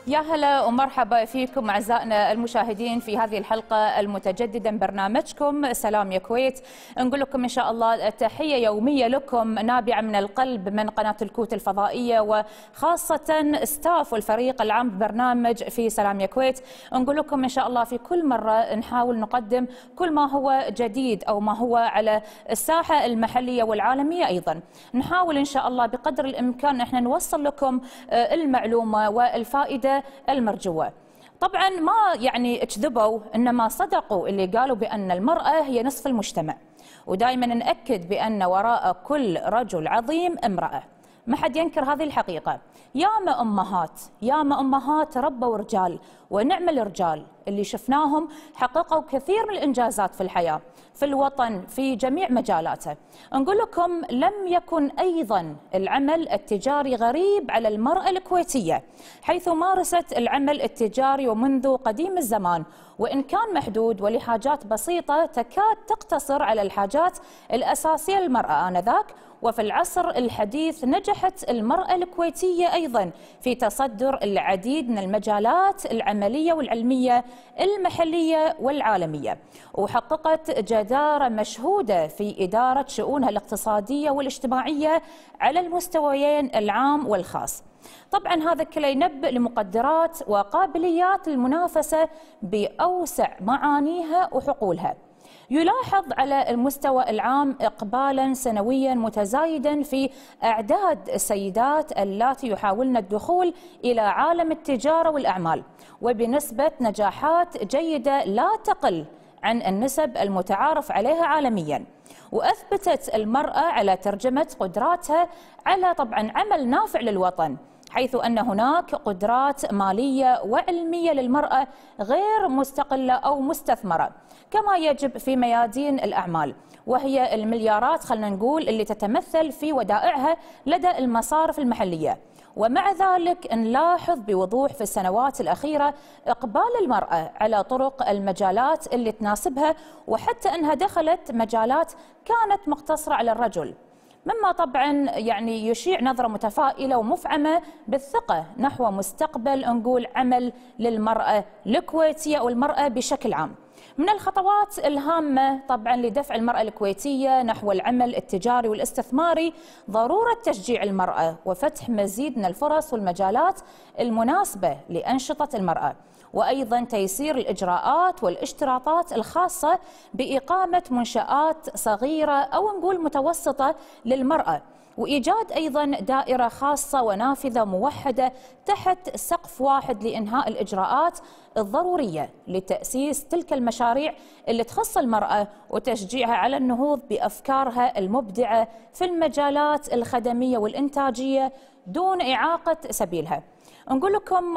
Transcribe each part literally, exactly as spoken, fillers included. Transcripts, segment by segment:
يا هلا ومرحبا فيكم أعزائنا المشاهدين في هذه الحلقة المتجددة من برنامجكم سلام يا كويت. نقول لكم إن شاء الله تحية يومية لكم نابعة من القلب من قناة الكوت الفضائية، وخاصة ستاف والفريق العام ببرنامج في سلام يا كويت. نقول لكم إن شاء الله في كل مرة نحاول نقدم كل ما هو جديد أو ما هو على الساحة المحلية والعالمية أيضا. نحاول إن شاء الله بقدر الإمكان إحنا نوصل لكم المعلومة والفائدة المرجوة. طبعا ما يعني كذبوا، انما صدقوا اللي قالوا بان المرأة هي نصف المجتمع، ودائما نأكد بان وراء كل رجل عظيم امرأة. ما حد ينكر هذه الحقيقة. ياما امهات ياما امهات ربوا رجال، ونعم الرجال اللي شفناهم حققوا كثير من الانجازات في الحياة في الوطن في جميع مجالاته. نقول لكم لم يكن أيضا العمل التجاري غريب على المرأة الكويتية، حيث مارست العمل التجاري ومنذ قديم الزمان، وإن كان محدود ولحاجات بسيطة تكاد تقتصر على الحاجات الأساسية للمرأة آنذاك. وفي العصر الحديث نجحت المرأة الكويتية أيضا في تصدر العديد من المجالات العملية والعلمية المحلية والعالمية، وحققت جدارة مشهودة في إدارة شؤونها الاقتصادية والاجتماعية على المستويين العام والخاص. طبعا هذا كله ينبئ لمقدرات وقابليات المنافسة بأوسع معانيها وحقولها. يلاحظ على المستوى العام إقبالا سنويا متزايدا في أعداد السيدات اللاتي يحاولن الدخول إلى عالم التجارة والأعمال، وبنسبة نجاحات جيدة لا تقل عن النسب المتعارف عليها عالميا. وأثبتت المرأة على ترجمة قدراتها على طبعا عمل نافع للوطن، حيث أن هناك قدرات مالية وعلمية للمرأة غير مستقلة أو مستثمرة كما يجب في ميادين الأعمال، وهي المليارات خلنا نقول اللي تتمثل في ودائعها لدى المصارف المحلية. ومع ذلك نلاحظ بوضوح في السنوات الأخيرة إقبال المرأة على طرق المجالات اللي تناسبها، وحتى أنها دخلت مجالات كانت مقتصرة على الرجل، مما طبعا يعني يشيع نظرة متفائلة ومفعمة بالثقة نحو مستقبل نقول عمل للمرأة الكويتية والمرأة بشكل عام. من الخطوات الهامة طبعا لدفع المرأة الكويتية نحو العمل التجاري والاستثماري ضرورة تشجيع المرأة وفتح مزيد من الفرص والمجالات المناسبة لأنشطة المرأة، وأيضا تيسير الإجراءات والاشتراطات الخاصة بإقامة منشآت صغيرة أو نقول متوسطة للمرأة، وإيجاد أيضا دائرة خاصة ونافذة موحدة تحت سقف واحد لإنهاء الإجراءات الضرورية لتأسيس تلك المشاريع اللي تخص المرأة وتشجيعها على النهوض بأفكارها المبدعة في المجالات الخدمية والإنتاجية دون إعاقة سبيلها. نقول لكم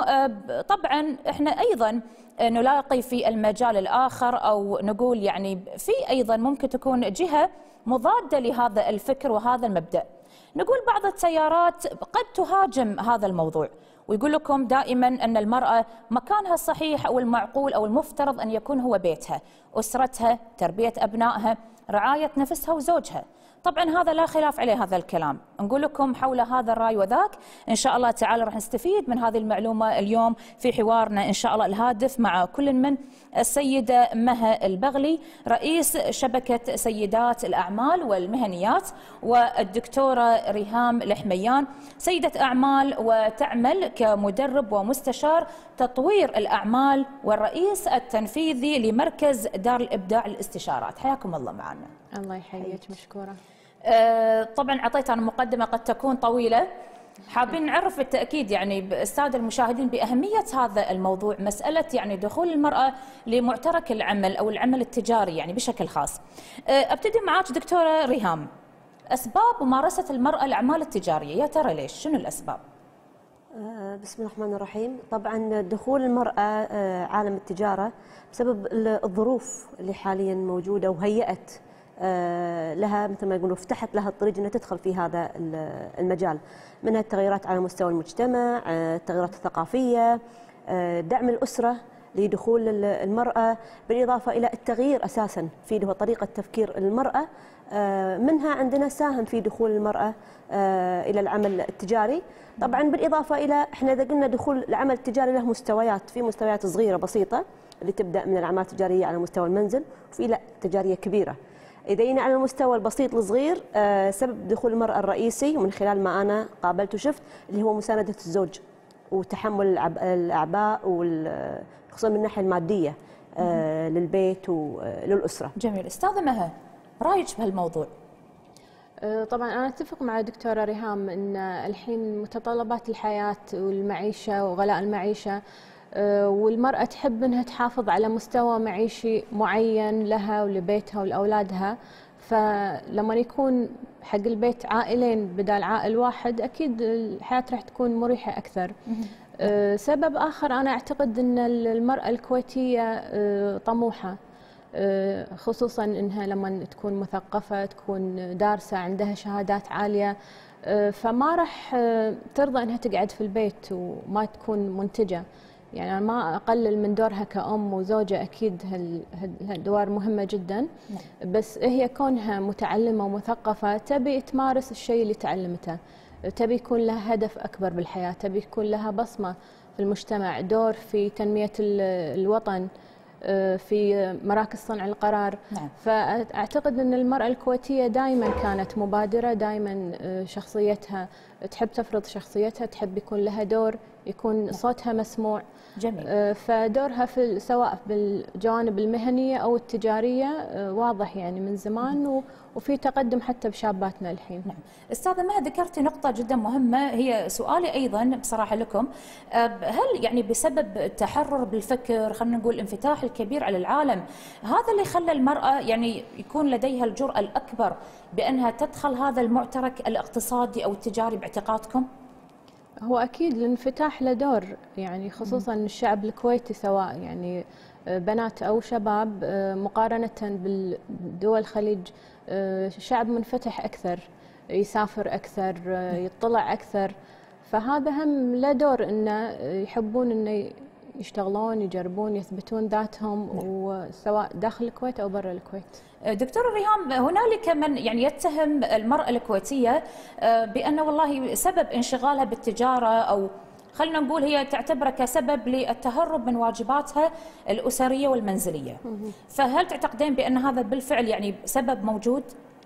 طبعا احنا أيضا نلاقي في المجال الآخر أو نقول يعني في أيضا ممكن تكون جهة مضادة لهذا الفكر وهذا المبدأ. نقول بعض التيارات قد تهاجم هذا الموضوع ويقول لكم دائما أن المرأة مكانها الصحيح أو المعقول أو المفترض أن يكون هو بيتها، أسرتها، تربية أبنائها، رعاية نفسها وزوجها. طبعا هذا لا خلاف عليه هذا الكلام. نقول لكم حول هذا الرأي وذاك إن شاء الله تعالى راح نستفيد من هذه المعلومة اليوم في حوارنا إن شاء الله الهادف مع كل من السيدة مها البغلي رئيس شبكة سيدات الأعمال والمهنيات، والدكتورة ريهام الحميان سيدة أعمال وتعمل كمدرب ومستشار تطوير الأعمال والرئيس التنفيذي لمركز دار الإبداع للاستشارات. حياكم الله معنا. الله يحييك، مشكورة. أه طبعا أعطيت أنا مقدمة قد تكون طويلة، حابين نعرف بالتأكيد يعني السادة المشاهدين بأهمية هذا الموضوع، مسألة يعني دخول المرأة لمعترك العمل أو العمل التجاري يعني بشكل خاص. أه أبتدي معاك دكتورة ريهام، أسباب ممارسة المرأة الأعمال التجارية يا ترى ليش؟ شنو الأسباب؟ بسم الله الرحمن الرحيم. طبعا دخول المرأة عالم التجارة بسبب الظروف اللي حاليا موجودة وهيئت لها مثل ما يقولوا فتحت لها الطريق انها تدخل في هذا المجال، منها التغيرات على مستوى المجتمع، التغيرات الثقافية، دعم الأسرة لدخول المرأة، بالإضافة إلى التغيير أساسا في طريقة تفكير المرأة منها عندنا ساهم في دخول المرأة إلى العمل التجاري. طبعا بالإضافة إلى إحنا إذا قلنا دخول العمل التجاري له مستويات، في مستويات صغيرة بسيطة اللي تبدأ من الأعمال التجارية على مستوى المنزل، وفي لا تجارية كبيرة. إذا جينا على المستوى البسيط الصغير، سبب دخول المرأة الرئيسي ومن خلال ما أنا قابلت وشفت اللي هو مساندة الزوج وتحمل الأعباء خصوصا من الناحية المادية للبيت وللأسرة. جميل. أستاذة مها، رأيك بهالموضوع؟ طبعا أنا أتفق مع دكتورة ريهام أن الحين متطلبات الحياة والمعيشة وغلاء المعيشة، والمرأة تحب أنها تحافظ على مستوى معيشي معين لها ولبيتها ولأولادها، فلما يكون حق البيت عائلين بدل عائل واحد أكيد الحياة راح تكون مريحة أكثر. سبب آخر أنا أعتقد أن المرأة الكويتية طموحة، خصوصا أنها لما تكون مثقفة تكون دارسة عندها شهادات عالية، فما راح ترضى أنها تقعد في البيت وما تكون منتجة. يعني أنا ما أقلل من دورها كأم وزوجة، أكيد هالدوار مهمة جدا، بس هي كونها متعلمة ومثقفة تبي تمارس الشيء اللي تعلمته، تبي يكون لها هدف أكبر بالحياة، تبي يكون لها بصمة في المجتمع، دور في تنمية الوطن، في مراكز صنع القرار. نعم. فأعتقد أن المرأة الكويتية دائما كانت مبادرة، دائما شخصيتها تحب تفرض شخصيتها، تحب يكون لها دور، يكون صوتها مسموع. جميل. فدورها في سواء بالجوانب المهنية أو التجارية واضح يعني من زمان، وفي تقدم حتى بشاباتنا الحين. نعم. أستاذة مها، ذكرتي نقطة جدا مهمة، هي سؤالي أيضا بصراحة لكم، هل يعني بسبب التحرر بالفكر، خلينا نقول الانفتاح الكبير على العالم، هذا اللي خلى المرأة يعني يكون لديها الجرأة الأكبر بأنها تدخل هذا المعترك الاقتصادي أو التجاري باعتقادكم؟ هو أكيد الانفتاح له دور، يعني خصوصا الشعب الكويتي سواء يعني بنات أو شباب مقارنة بالدول الخليج، شعب منفتح أكثر، يسافر أكثر، يطلع أكثر، فهذا هم له دور إنه يحبون إنه يشتغلون، يجربون، يثبتون ذاتهم، وسواء داخل الكويت أو برا الكويت. دكتورة ريهام، هنالك من يعني يتهم المرأة الكويتية بأن والله سبب انشغالها بالتجارة، أو خلينا نقول هي تعتبره كسبب للتهرب من واجباتها الأسرية والمنزلية، فهل تعتقدين بأن هذا بالفعل يعني سبب موجود؟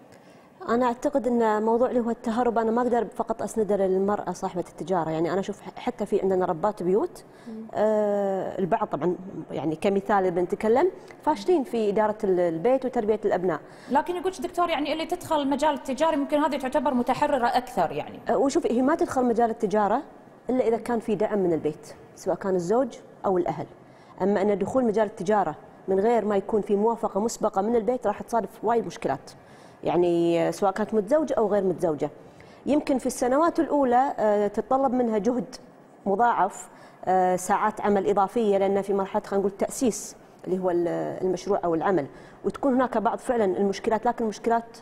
أنا أعتقد أن موضوع اللي هو التهرب أنا ما أقدر فقط أسنده للمرأة صاحبة التجارة، يعني أنا أشوف حتى في عندنا ربات بيوت، آه البعض طبعا يعني كمثال بنتكلم فاشلين في إدارة البيت وتربية الأبناء. لكن يقول دكتور يعني اللي تدخل المجال التجاري ممكن هذه تعتبر متحررة أكثر يعني. آه وشوف، هي ما تدخل مجال التجارة إلا إذا كان في دعم من البيت سواء كان الزوج أو الأهل، أما أن دخول مجال التجارة من غير ما يكون في موافقة مسبقة من البيت راح تصادف وايد مشكلات، يعني سواء كانت متزوجة أو غير متزوجة. يمكن في السنوات الأولى تتطلب منها جهد مضاعف، ساعات عمل إضافية، لأن في مرحلة خلينا نقول التأسيس اللي هو المشروع أو العمل، وتكون هناك بعض فعلا المشكلات، لكن المشكلات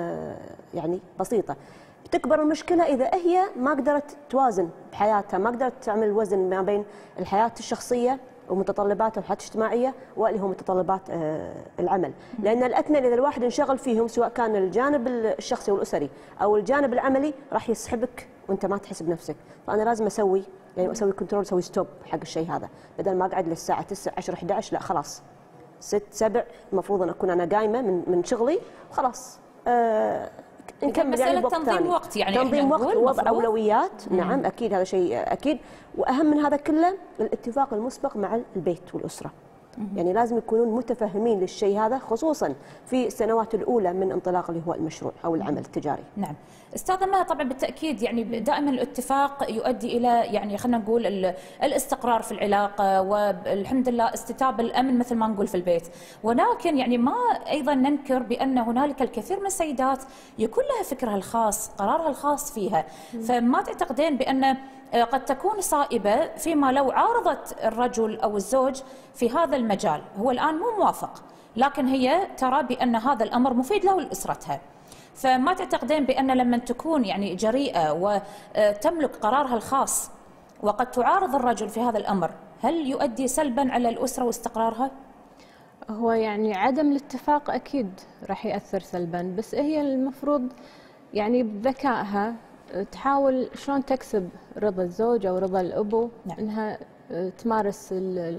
يعني بسيطة. بتكبر المشكلة إذا هي ما قدرت توازن بحياتها، ما قدرت تعمل وزن ما بين الحياة الشخصية ومتطلبات الحياة الاجتماعية واللي هو متطلبات العمل، لأن الأثنين إذا الواحد انشغل فيهم سواء كان الجانب الشخصي والأسري أو الجانب العملي راح يسحبك وأنت ما تحس بنفسك. فأنا لازم أسوي يعني أسوي كنترول، أسوي ستوب حق الشيء هذا، بدل ما أقعد للساعة تسعة عشرة إحدى عشر، لا خلاص ست سبع المفروض أن أكون أنا قايمة من من شغلي خلاص. آه نكمل يعني بوقت تنظيم ثاني. وقت يعني تنظيم وقت ووضع أولويات. مم. نعم أكيد هذا شيء أكيد، وأهم من هذا كله الاتفاق المسبق مع البيت والأسرة. مم. يعني لازم يكونون متفهمين للشيء هذا، خصوصا في السنوات الأولى من انطلاق اللي هو المشروع أو العمل التجاري. نعم. استاذة مها، طبعا بالتأكيد يعني دائما الاتفاق يؤدي إلى يعني خلينا نقول الاستقرار في العلاقة، والحمد لله استتاب الأمن مثل ما نقول في البيت، ولكن يعني ما أيضا ننكر بأن هنالك الكثير من السيدات يكون لها فكرها الخاص، قرارها الخاص فيها. مم. فما تعتقدين بأن قد تكون صائبة فيما لو عارضت الرجل أو الزوج في هذا المجال، هو الآن مو موافق لكن هي ترى بأن هذا الأمر مفيد له ولأسرتها، فما تعتقدين بأن لما تكون يعني جريئة وتملك قرارها الخاص وقد تعارض الرجل في هذا الأمر، هل يؤدي سلبا على الأسرة واستقرارها؟ هو يعني عدم الاتفاق أكيد راح يأثر سلبا، بس هي المفروض يعني بذكائها تحاول شلون تكسب رضا الزوج أو رضا الأبو. نعم. إنها تمارس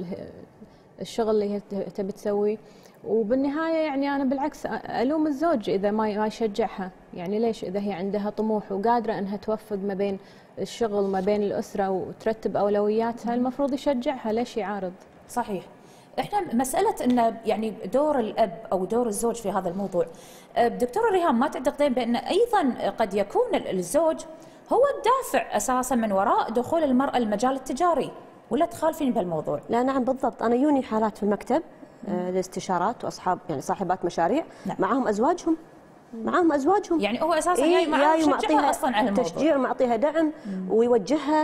الشغل اللي هي تبي تسويه، وبالنهاية يعني أنا بالعكس ألوم الزوج إذا ما ما يشجعها. يعني ليش إذا هي عندها طموح وقادرة أنها توفق ما بين الشغل ما بين الأسرة وترتب أولوياتها، المفروض يشجعها، ليش يعارض؟ صحيح. احنا مسألة أن يعني دور الأب أو دور الزوج في هذا الموضوع، دكتورة ريهام ما تعتقدين بأن أيضا قد يكون الزوج هو الدافع أساسا من وراء دخول المرأة المجال التجاري، ولا تخالفين بهالموضوع؟ لا نعم بالضبط. أنا يوني حالات في المكتب الاستشارات واصحاب يعني صاحبات مشاريع. نعم. معاهم ازواجهم معاهم ازواجهم يعني هو اساسا جاي معاها يشجعها اصلا على الموضوع، تشجيع ومعطيها دعم مم. ويوجهها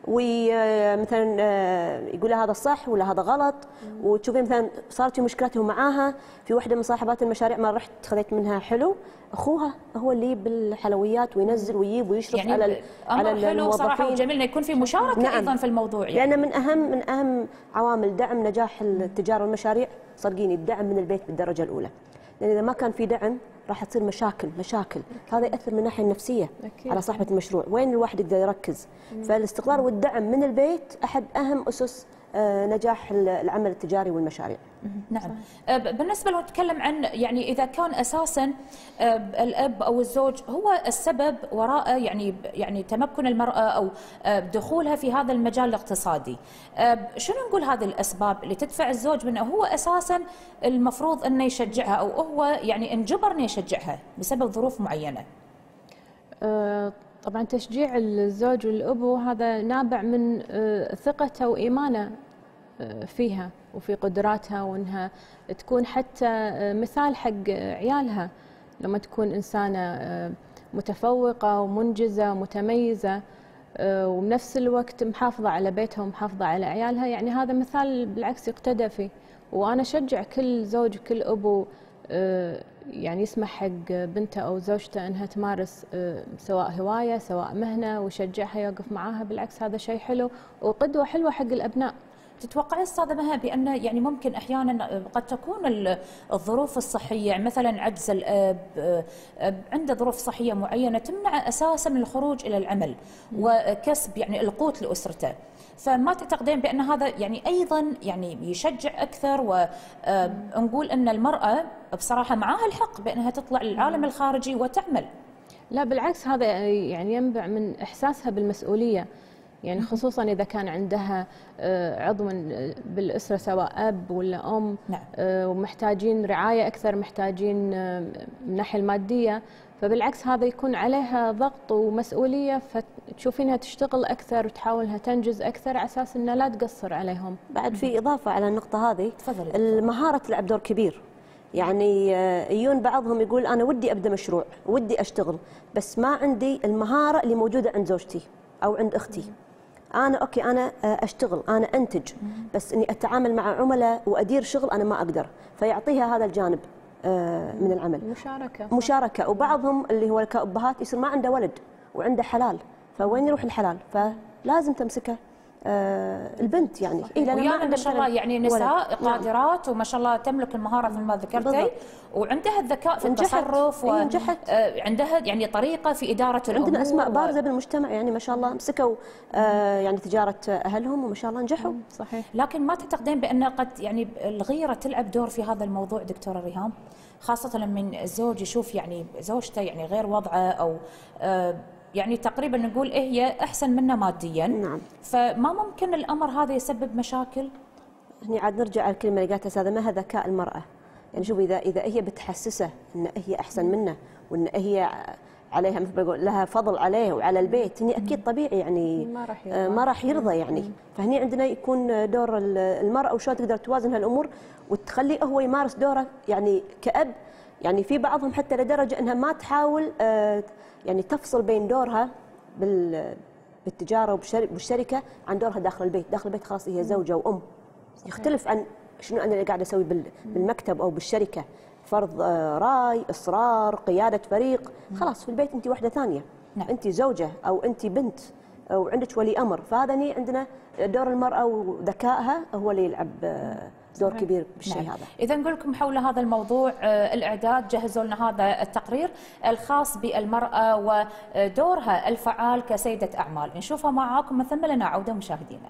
ومثلا يقول لها هذا صح ولا هذا غلط. وتشوفين مثلا صارت في مشكلته معاها في واحده من صاحبات المشاريع، ما رحت خذيت منها حلو، اخوها هو اللي يجيب الحلويات وينزل ويجيب ويشرف يعني على على حلو صراحه وجميل انه يكون في مشاركه. نعم. ايضا في الموضوع يعني. لان من اهم من اهم عوامل دعم نجاح التجاره والمشاريع صدقيني الدعم من البيت بالدرجه الاولى، لان اذا ما كان في دعم راح تصير مشاكل مشاكل هذا ياثر من الناحيه النفسيه أكيد. على صاحبه المشروع، وين الواحد يقدر يركز. مم. فالاستقرار والدعم من البيت احد اهم اسس نجاح العمل التجاري والمشاريع. نعم. بالنسبه لو نتكلم عن يعني اذا كان اساسا الاب او الزوج هو السبب وراء يعني يعني تمكن المراه او دخولها في هذا المجال الاقتصادي، شنو نقول هذه الاسباب اللي تدفع الزوج بانه هو اساسا المفروض انه يشجعها، او هو يعني انجبر انه يشجعها بسبب ظروف معينه؟ أه طبعا تشجيع الزوج والأبو هذا نابع من ثقته وإيمانه فيها وفي قدراتها، وأنها تكون حتى مثال حق عيالها لما تكون إنسانة متفوقة ومنجزة ومتميزة وبنفس الوقت محافظة على بيتها ومحافظة على عيالها. يعني هذا مثال بالعكس يقتدى فيه، وأنا أشجع كل زوج وكل أبو يعني يسمح حق بنته أو زوجته أنها تمارس سواء هواية سواء مهنة، ويشجعها يوقف معاها. بالعكس هذا شيء حلو وقدوة حلوة حق الأبناء. تتوقعين استاذه مها بان يعني ممكن احيانا قد تكون الظروف الصحيه، يعني مثلا عجز الاب عنده ظروف صحيه معينه تمنع اساسا من الخروج الى العمل وكسب يعني القوت لاسرته، فما تعتقدين بان هذا يعني ايضا يعني يشجع اكثر، ونقول ان المراه بصراحه معاها الحق بانها تطلع للعالم الخارجي وتعمل؟ لا بالعكس، هذا يعني ينبع من احساسها بالمسؤوليه، يعني خصوصا إذا كان عندها عضو بالأسرة سواء أب ولا أم. نعم. ومحتاجين رعاية أكثر، محتاجين من الناحية المادية، فبالعكس هذا يكون عليها ضغط ومسؤولية، فتشوفينها تشتغل أكثر وتحاولها تنجز أكثر على أساس أنها لا تقصر عليهم. بعد في إضافة على النقطة هذه، تفضلي. المهارة تلعب دور كبير. يعني يجون بعضهم يقول أنا ودي أبدأ مشروع، ودي أشتغل، بس ما عندي المهارة اللي موجودة عند زوجتي أو عند أختي. أنا أوكي أنا أشتغل، أنا أنتج، بس إني أتعامل مع عملاء وأدير شغل أنا ما أقدر، فيعطيها هذا الجانب من العمل. مشاركة. مشاركة. وبعضهم اللي هو كأبهات يصير ما عنده ولد وعنده حلال، فوين يروح الحلال؟ فلازم تمسكه البنت يعني. إيه لأن ما شاء الله يعني نساء قادرات. نعم. وما شاء الله تملك المهارة مثل ما ذكرتي، وعندها الذكاء في التصرف، وعندها يعني طريقة في إدارة الأمور. عندنا أسماء بارزة بالمجتمع يعني ما شاء الله مسكوا آه يعني تجارة أهلهم وما شاء الله نجحوا. صحيح. لكن ما تعتقدين بأن قد يعني الغيرة تلعب دور في هذا الموضوع دكتورة ريهام، خاصة لما الزوج يشوف يعني زوجته يعني غير وضعه، أو آه يعني تقريبا نقول إيه هي أحسن منا ماديا. نعم. فما ممكن الأمر هذا يسبب مشاكل؟ هني عاد نرجع على الكلمة اللي قالتها أستاذة مها، ذكاء المرأة. يعني شوف إذا إذا هي بتحسسه إن هي أحسن منه وإن هي عليها مثل ما بقول لها فضل عليه وعلى البيت، هني أكيد طبيعي يعني ما راح يرضى. ما راح يرضى يعني. فهني عندنا يكون دور المرأة وشلون تقدر توازن هالأمور وتخليه هو يمارس دوره يعني كأب. يعني في بعضهم حتى لدرجة إنها ما تحاول يعني تفصل بين دورها بالتجارة وبالشركة عن دورها داخل البيت. داخل البيت خلاص هي زوجة وأم، يختلف عن شنو أنا اللي قاعدة أسوي بالمكتب أو بالشركة. فرض راي، إصرار، قيادة فريق، خلاص في البيت أنت واحدة ثانية. نعم. أنت زوجة أو أنت بنت أو عندك ولي أمر. فهذا ني عندنا دور المرأة وذكائها هو اللي يلعب دور كبير بالشيء نعم. هذا. إذا نقول لكم حول هذا الموضوع الإعداد جهزوا لنا هذا التقرير الخاص بالمرأة ودورها الفعال كسيدة أعمال، نشوفها معاكم من ثم لنا عودة مشاهدينا.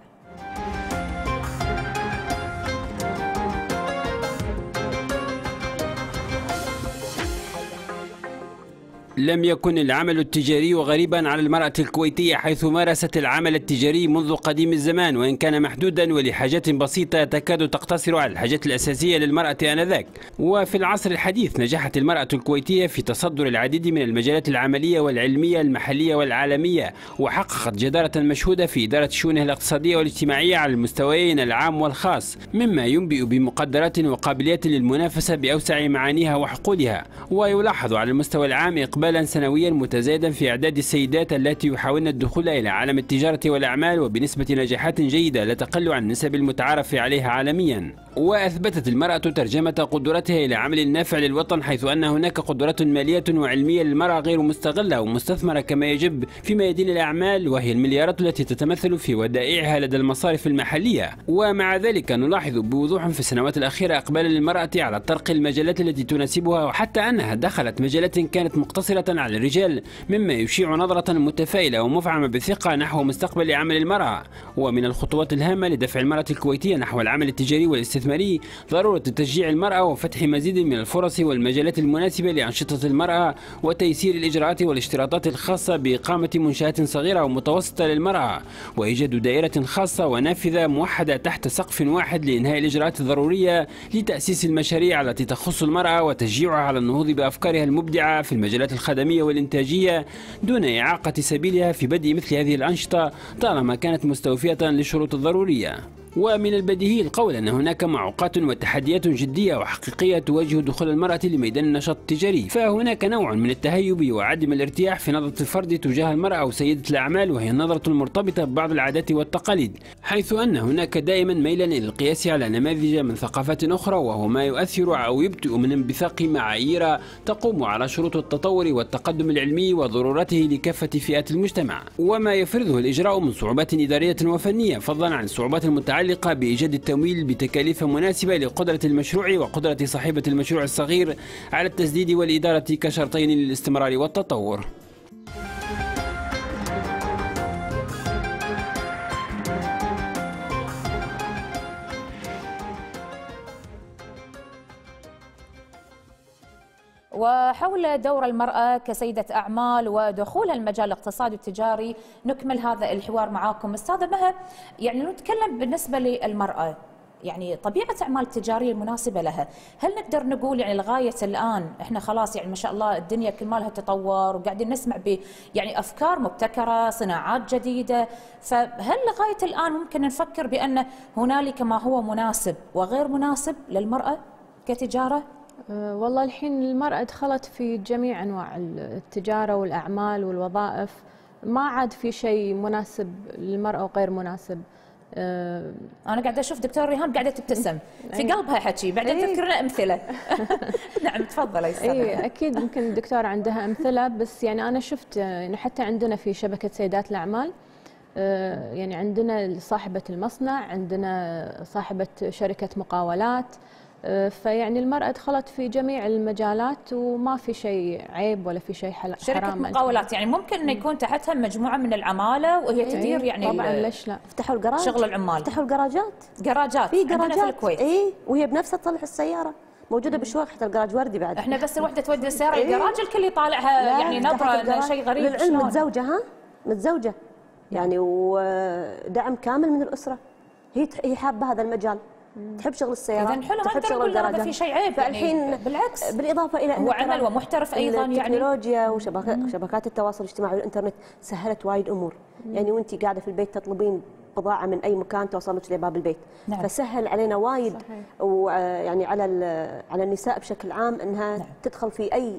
لم يكن العمل التجاري غريبا على المرأة الكويتية، حيث مارست العمل التجاري منذ قديم الزمان، وإن كان محدودا ولحاجات بسيطة تكاد تقتصر على الحاجات الأساسية للمرأة آنذاك. وفي العصر الحديث نجحت المرأة الكويتية في تصدر العديد من المجالات العملية والعلمية المحلية والعالمية، وحققت جدارة مشهودة في إدارة شؤونها الاقتصادية والاجتماعية على المستويين العام والخاص، مما ينبئ بمقدرات وقابليات للمنافسة بأوسع معانيها وحقولها. ويلاحظ على المستوى العام إقبال سنويا متزايدا في أعداد السيدات التي يحاولن الدخول إلى عالم التجارة والأعمال، وبنسبة نجاحات جيدة لا تقل عن النسب المتعارف عليها عالميا. وأثبتت المرأة ترجمة قدرتها إلى عمل نافع للوطن، حيث أن هناك قدرات مالية وعلمية للمرأة غير مستغلة ومستثمرة كما يجب في ميادين الأعمال، وهي المليارات التي تتمثل في ودائعها لدى المصارف المحلية. ومع ذلك نلاحظ بوضوح في السنوات الأخيرة إقبال المرأة على طرق المجالات التي تناسبها، وحتى أنها دخلت مجالات كانت مقتصرة على الرجال، مما يشيع نظرة متفائلة ومفعمة بثقة نحو مستقبل عمل المرأة. ومن الخطوات الهامة لدفع المرأة الكويتية نحو العمل التجاري والاستثماري ضرورة تشجيع المرأة وفتح مزيد من الفرص والمجالات المناسبة لأنشطة المرأة، وتيسير الإجراءات والاشتراطات الخاصة بإقامة منشآت صغيرة ومتوسطة للمرأة، وإيجاد دائرة خاصة ونافذة موحدة تحت سقف واحد لإنهاء الإجراءات الضرورية لتأسيس المشاريع التي تخص المرأة، وتشجيعها على النهوض بأفكارها المبدعة في المجالات الخدمية والإنتاجية دون إعاقة سبيلها في بدء مثل هذه الأنشطة طالما كانت مستوفية للشروط الضرورية. ومن البديهي القول أن هناك معوقات وتحديات جدية وحقيقية تواجه دخول المرأة لميدان النشاط التجاري، فهناك نوع من التهيب وعدم الارتياح في نظرة الفرد تجاه المرأة أو سيدة الأعمال، وهي النظرة المرتبطة ببعض العادات والتقاليد، حيث أن هناك دائما ميلا إلى القياس على نماذج من ثقافات أخرى، وهو ما يؤثر أو يبطئ من انبثاق معايير تقوم على شروط التطور والتقدم العلمي وضرورته لكافة فئات المجتمع، وما يفرضه الإجراء من صعوبات إدارية وفنية، فضلا عن الصعوبات المتعلقة بإيجاد التمويل بتكاليف مناسبة لقدرة المشروع وقدرة صاحبة المشروع الصغير على التسديد والإدارة كشرطين للاستمرار والتطور. وحول دور المرأة كسيدة أعمال ودخولها المجال الاقتصادي والتجاري نكمل هذا الحوار معاكم. أستاذة مها، يعني نتكلم بالنسبة للمرأة، يعني طبيعة أعمال التجارية المناسبة لها، هل نقدر نقول يعني لغاية الآن إحنا خلاص يعني ما شاء الله الدنيا كل مالها تطور وقاعدين نسمع ب يعني أفكار مبتكرة، صناعات جديدة، فهل لغاية الآن ممكن نفكر بأن هنالك ما هو مناسب وغير مناسب للمرأة كتجارة؟ أه والله الحين المرأة دخلت في جميع أنواع التجارة والأعمال والوظائف، ما عاد في شيء مناسب للمرأة وغير مناسب. أه أنا قاعدة أشوف دكتور ريهام قاعدة تبتسم في قلبها حكي، بعدين أيه تذكرنا أمثلة. نعم تفضلي أستاذة. أي أكيد ممكن الدكتورة عندها أمثلة، بس يعني أنا شفت يعني حتى عندنا في شبكة سيدات الأعمال أه يعني عندنا صاحبة المصنع، عندنا صاحبة شركة مقاولات، فيعني المرأة دخلت في جميع المجالات وما في شيء عيب ولا في شيء حرام. شركة مقاولات يعني ممكن أن يكون تحتها مجموعة من العمالة وهي تدير يعني طبعا ليش لا، فتحوا الجراج، شغل العمال، فتحوا الجراجات، جراجات في جراجات في الكويت، اي وهي بنفسها تصلح السيارة، موجودة بالشوارع، حتى الجراج وردي بعد. احنا بس الوحدة تودي السيارة الجراج الكل يطالعها يعني نظرة شيء غريب. للعلم متزوجة، ها متزوجة يعني ودعم كامل من الأسرة، هي هي حابة هذا المجال، تحب شغل السيارات، إذن حلو، ما نقدر نقول هذا في شيء عيب، فالحين يعني بالعكس بالإضافة إلى هو عمل ومحترف أيضا، يعني التكنولوجيا وشبكات التواصل الاجتماعي والإنترنت سهلت وايد أمور. مم. يعني وأنت قاعدة في البيت تطلبين بضاعة من أي مكان توصلت لباب البيت. نعم. فسهل علينا وايد، ويعني على على النساء بشكل عام أنها نعم. تدخل في أي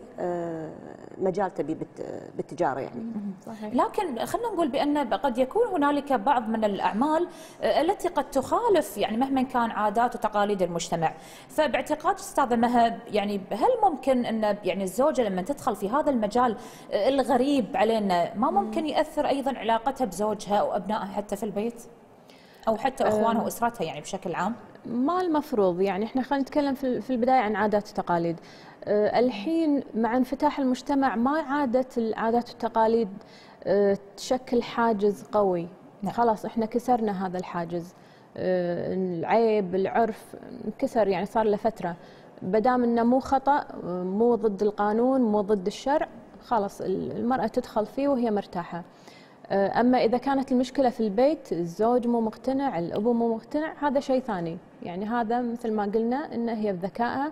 مجال تبي بالتجارة يعني. صحيح. لكن خلينا نقول بأن قد يكون هنالك بعض من الأعمال التي قد تخالف يعني مهما كان عادات وتقاليد المجتمع، فباعتقاد أستاذة مها يعني هل ممكن أن يعني الزوجة لما تدخل في هذا المجال الغريب علينا ما ممكن يأثر أيضا علاقتها بزوجها أو أبنائها حتى في البيت أو حتى أخوانها وأسرتها يعني بشكل عام؟ ما المفروض، يعني احنا خلينا نتكلم في البدايه عن عادات وتقاليد. أه الحين مع انفتاح المجتمع ما عادت العادات والتقاليد أه تشكل حاجز قوي. نعم. خلاص احنا كسرنا هذا الحاجز. أه العيب العرف انكسر، يعني صار له فتره. بدام انه مو خطا، مو ضد القانون، مو ضد الشرع، خلاص المراه تدخل فيه وهي مرتاحه. أما إذا كانت المشكلة في البيت، الزوج مو مقتنع، الأبو مو مقتنع، هذا شيء ثاني. يعني هذا مثل ما قلنا إن هي بذكائها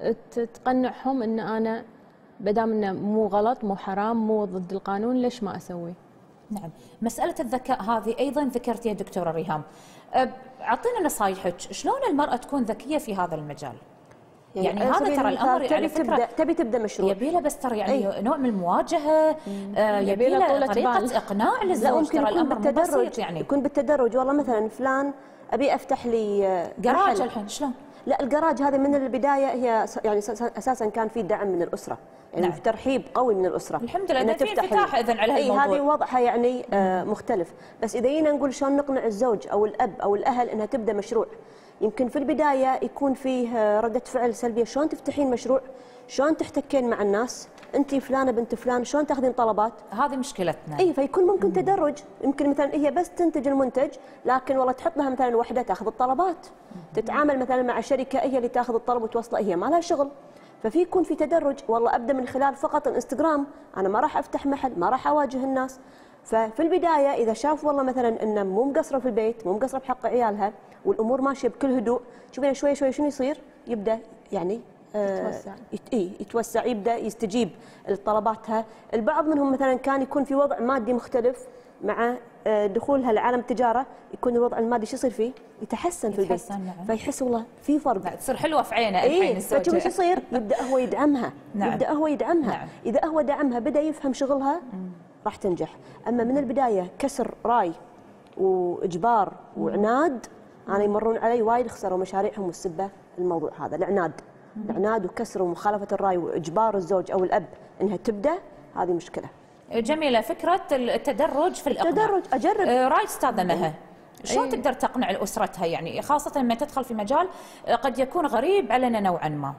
تقنعهم إن أنا بدام إنه مو غلط، مو حرام، مو ضد القانون، ليش ما أسوي؟ نعم، مسألة الذكاء هذه أيضا ذكرتيها دكتورة ريهام. أعطينا نصايحك، شلون المرأة تكون ذكية في هذا المجال؟ يعني, يعني هذا ترى الامر تبي تبدا تبي تبدا مشروع، يبي له بس ترى يعني أي. نوع من المواجهه، آه يبي له طريقه بال. اقناع للزوج. ترى الامر مو بسيط، يعني يكون بالتدرج. والله مثلا فلان ابي افتح لي جراج الحين، شلون؟ لا الجراج هذه من البدايه هي يعني اساسا كان في دعم من الاسره، يعني نعم. في ترحيب قوي من الاسره. الحمد لله في انفتاح اذا على هالموضوع. اي هذه وضعها يعني آه مختلف. بس اذا جينا نقول شلون نقنع الزوج او الاب او الاهل انها تبدا مشروع، يمكن في البداية يكون فيه ردة فعل سلبية. شلون تفتحين مشروع؟ شلون تحتكين مع الناس؟ أنت فلانة بنت فلان، شلون تاخذين طلبات؟ هذه مشكلتنا. أي فيكون ممكن مم. تدرج. يمكن مثلا هي بس تنتج المنتج، لكن والله تحط لها مثلا وحدة تاخذ الطلبات. مم. تتعامل مثلا مع شركة هي اللي تاخذ الطلب وتوصله، هي ما لها شغل. ففي يكون في تدرج. والله أبدأ من خلال فقط الانستغرام، أنا ما راح أفتح محل، ما راح أواجه الناس. ففي البداية إذا شاف والله مثلا إنه مو مقصرة في البيت، مو مقصرة بحق عيالها، والامور ماشيه بكل هدوء، شوفي شوي شوي شنو يصير؟ يبدا يعني آه يتوسع. اي يتوسع، يبدا يستجيب لطلباتها. البعض منهم مثلا كان يكون في وضع مادي مختلف، مع آه دخولها لعالم التجاره يكون الوضع المادي شو يصير فيه؟ يتحسن في البيت. نعم. فيحس والله في فرق، تصير حلوه في عينه الحين الزوجه. فتشوف شو يصير؟ يبدا هو يدعمها. نعم. يبدا هو يدعمها. نعم. اذا هو دعمها بدا يفهم شغلها راح تنجح. اما من البدايه كسر راي واجبار وعناد، أنا يمرون علي وايد خسروا مشاريعهم والسبة الموضوع هذا، العناد. العناد وكسر ومخالفة الرأي وإجبار الزوج أو الأب إنها تبدأ، هذه مشكلة. جميلة فكرة التدرج في الإقناع. التدرج أجرب. آه رايد أستاذة مها، شلون أيه. تقدر تقنع أسرتها، يعني خاصة لما تدخل في مجال قد يكون غريب علينا نوعا ما؟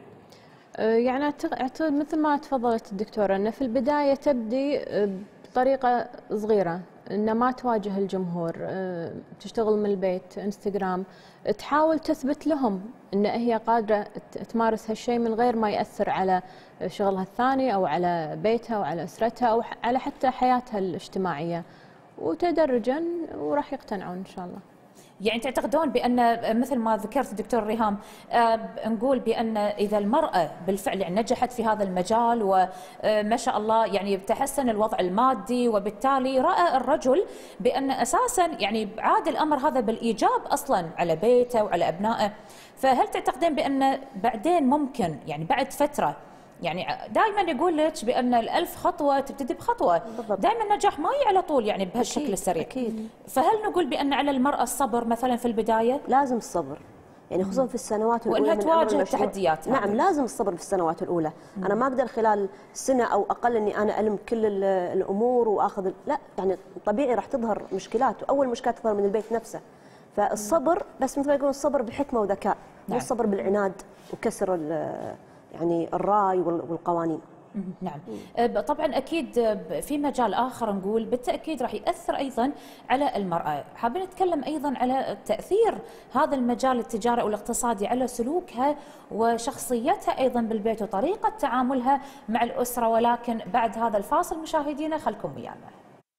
يعني أعتقد مثل ما تفضلت الدكتورة أن في البداية تبدي بطريقة صغيرة، إن ما تواجه الجمهور، تشتغل من البيت، انستغرام، تحاول تثبت لهم إن هي قادرة تمارس هالشيء من غير ما يأثر على شغلها الثاني أو على بيتها أو على أسرتها أو على حتى حياتها الاجتماعية، وتدرجا وراح يقتنعون إن شاء الله. يعني تعتقدون بأن مثل ما ذكرت الدكتور ريهام، آه نقول بأن إذا المرأة بالفعل يعني نجحت في هذا المجال وما شاء الله يعني تحسن الوضع المادي، وبالتالي رأى الرجل بأن أساسا يعني عاد الأمر هذا بالإيجاب أصلا على بيته وعلى أبنائه، فهل تعتقدين بأن بعدين ممكن يعني بعد فترة، يعني دائما يقول لك بأن الألف خطوة تبتدي بخطوة، دائما النجاح ما يجي على طول يعني بهالشكل أكيد السريع. أكيد. فهل نقول بأن على المرأة الصبر مثلا في البداية؟ لازم الصبر، يعني خصوصا في السنوات الأولى وأنها تواجه التحديات. نعم لازم الصبر في السنوات الأولى. مم. أنا ما أقدر خلال سنة أو أقل أني أنا ألم كل الأمور وأخذ، لا يعني طبيعي راح تظهر مشكلات، وأول مشكلة تظهر من البيت نفسه. فالصبر بس مثل ما يقولون الصبر بحكمة وذكاء، مو الصبر بالعناد وكسر يعني الرأي والقوانين. نعم طبعا أكيد في مجال آخر نقول بالتأكيد راح يأثر أيضا على المرأة، حابين نتكلم أيضا على تأثير هذا المجال التجاري والاقتصادي على سلوكها وشخصيتها أيضا بالبيت وطريقة تعاملها مع الأسرة، ولكن بعد هذا الفاصل مشاهدينا خلكم ويانا.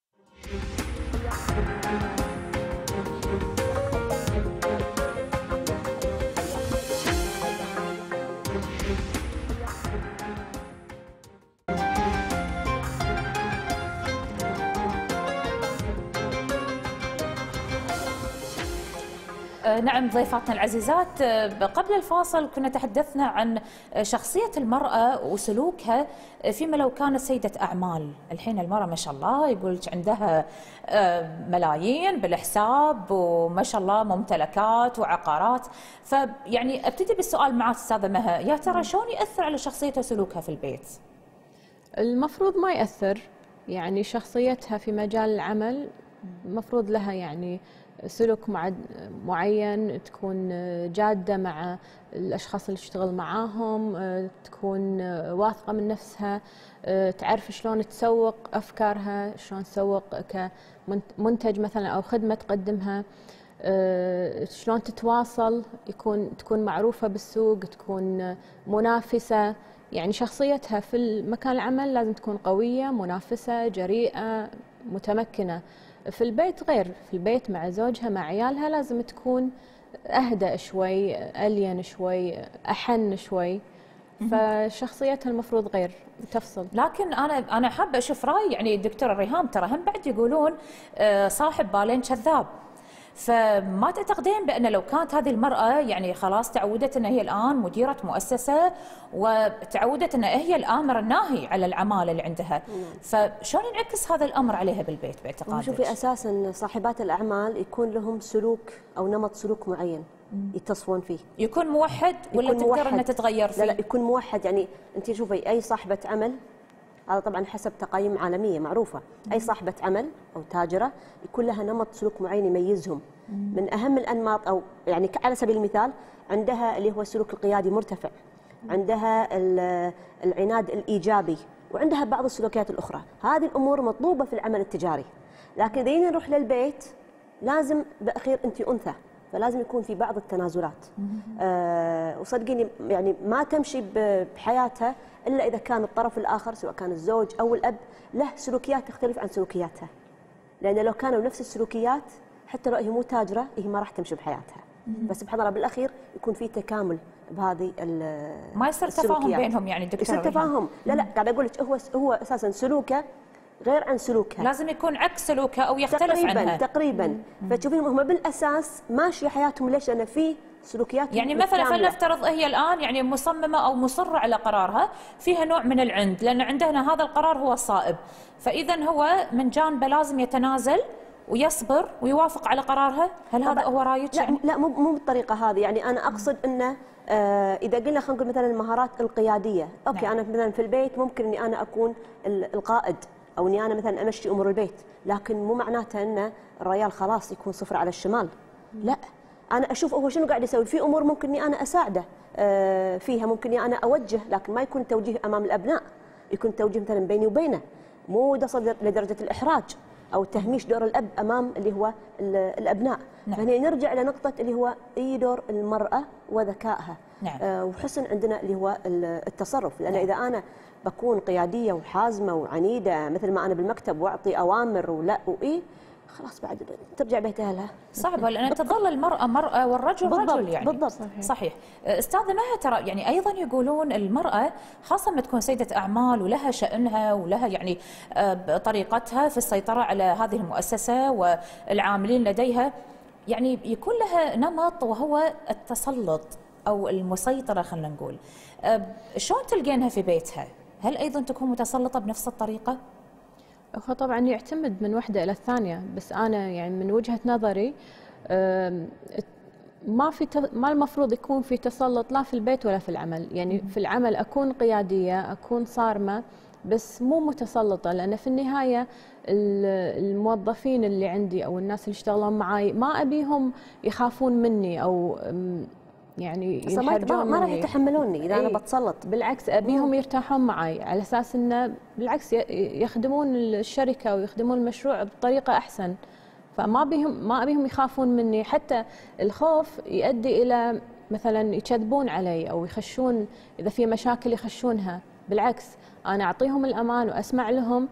نعم ضيفاتنا العزيزات، قبل الفاصل كنا تحدثنا عن شخصية المرأة وسلوكها فيما لو كانت سيدة أعمال. الحين المرأة ما شاء الله يقول عندها ملايين بالحساب وما شاء الله ممتلكات وعقارات، فيعني ابتدي بالسؤال معك أستاذة مها، يا ترى شلون يأثر على شخصيتها وسلوكها في البيت؟ المفروض ما يأثر، يعني شخصيتها في مجال العمل المفروض لها يعني سلوك معين، تكون جادة مع الأشخاص اللي تشتغل معاهم، تكون واثقة من نفسها، تعرف شلون تسوق أفكارها، شلون تسوق كمنتج مثلا أو خدمة تقدمها، شلون تتواصل، يكون تكون معروفة بالسوق، تكون منافسة. يعني شخصيتها في المكان العمل لازم تكون قوية، منافسة، جريئة، متمكنة. في البيت غير، في البيت مع زوجها مع عيالها لازم تكون أهدأ شوي، ألين شوي، أحن شوي. فشخصيتها المفروض غير، تفصل. لكن انا انا حابه اشوف راي يعني الدكتوره ريهام، ترى هم بعد يقولون صاحب بالين كذاب. فما تعتقدين بأن لو كانت هذه المرأة يعني خلاص تعودت أن هي الآن مديرة مؤسسة وتعودت أن هي الآمر الناهي على العمالة اللي عندها، فشلون ينعكس هذا الأمر عليها بالبيت باعتقادك؟ شوفي أساساً صاحبات الأعمال يكون لهم سلوك أو نمط سلوك معين يتصفون فيه. يكون موحد ولا يكون تقدر موحد. أنها تتغير فيه؟ لا لا يكون موحد. يعني أنت شوفي أي صاحبة عمل، هذا طبعا حسب تقييم عالمية معروفة، أي صاحبة عمل أو تاجرة يكون لها نمط سلوك معين يميزهم. من أهم الأنماط، أو يعني على سبيل المثال عندها اللي هو السلوك القيادي مرتفع، عندها العناد الإيجابي، وعندها بعض السلوكيات الأخرى. هذه الأمور مطلوبة في العمل التجاري. لكن إذا نروح للبيت لازم بأخير أنت أنثى، فلازم يكون في بعض التنازلات. آه وصدقيني يعني ما تمشي بحياتها إلا إذا كان الطرف الآخر سواء كان الزوج أو الأب له سلوكيات تختلف عن سلوكياتها. لأن لو كانوا نفس السلوكيات حتى لو هي مو تاجرة هي ما راح تمشي بحياتها. بس سبحان الله بالأخير يكون في تكامل بهذه ما يصير تفاهم بينهم. يعني دكتور يصير تفاهم. لا لا قاعد أقول لك هو هو أساسا سلوكه غير عن سلوكها، لازم يكون عكس سلوكها أو يختلف تقريباً عنها تقريبا. فتشوفين هم بالأساس ماشية حياتهم ليش؟ أنا في سلوكيات يعني مثلا فلنفترض هي الآن يعني مصممة أو مصرة على قرارها، فيها نوع من العند، لأن عندنا هذا القرار هو الصائب، فإذا هو من جانبه لازم يتنازل ويصبر ويوافق على قرارها. هل هذا هو رايك؟ لا يعني؟ لا مو مو بالطريقة هذه. يعني أنا أقصد أنه آه إذا قلنا خلينا نقول مثلا المهارات القيادية، أوكي نعم. أنا مثلا في البيت ممكن إني أنا أكون القائد أو إني أنا مثلا أمشي أمور البيت، لكن مو معناته أن الرجال خلاص يكون صفر على الشمال. لا، أنا أشوف هو شنو قاعد يسوي. في أمور ممكن إني أنا أساعده آه فيها، ممكن إني أنا أوجه، لكن ما يكون توجيه أمام الأبناء، يكون توجيه مثلا بيني وبينه، مو يصل لدرجة الإحراج أو تهميش دور الأب أمام اللي هو الأبناء. نعم. يعني نرجع لنقطة اللي هو أي دور المرأة وذكائها. نعم. آه وحسن عندنا اللي هو التصرف. لأن نعم. إذا أنا بكون قيادية وحازمة وعنيدة مثل ما أنا بالمكتب وأعطي أوامر ولا وإيه، خلاص بعد ترجع بيت أهلها صعبة، لأن تظل المرأة مرأة والرجل بالضبط رجل. يعني بالضبط. صحيح, صحيح. أستاذة مها، ترى يعني أيضا يقولون المرأة خاصة ما تكون سيدة أعمال ولها شأنها ولها يعني طريقتها في السيطرة على هذه المؤسسة والعاملين لديها، يعني يكون لها نمط وهو التسلط أو المسيطرة. خلينا نقول شلون تلقينها في بيتها؟ هل أيضا تكون متسلطة بنفس الطريقة؟ هو طبعا يعتمد من وحده الى الثانيه، بس انا يعني من وجهه نظري ما في ما المفروض يكون في تسلط لا في البيت ولا في العمل. يعني في العمل اكون قياديه، اكون صارمه، بس مو متسلطه، لان في النهايه الموظفين اللي عندي او الناس اللي يشتغلون معي ما ابيهم يخافون مني او يعني ينحرجون ما راح يتحملوني اذا ايه انا بتسلط. بالعكس ابيهم مم. يرتاحون معي على اساس انه بالعكس يخدمون الشركه ويخدمون المشروع بطريقه احسن. فما بيهم ما ابيهم يخافون مني. حتى الخوف يؤدي الى مثلا يكذبون علي او يخشون، اذا في مشاكل يخشونها. بالعكس انا اعطيهم الامان واسمع لهم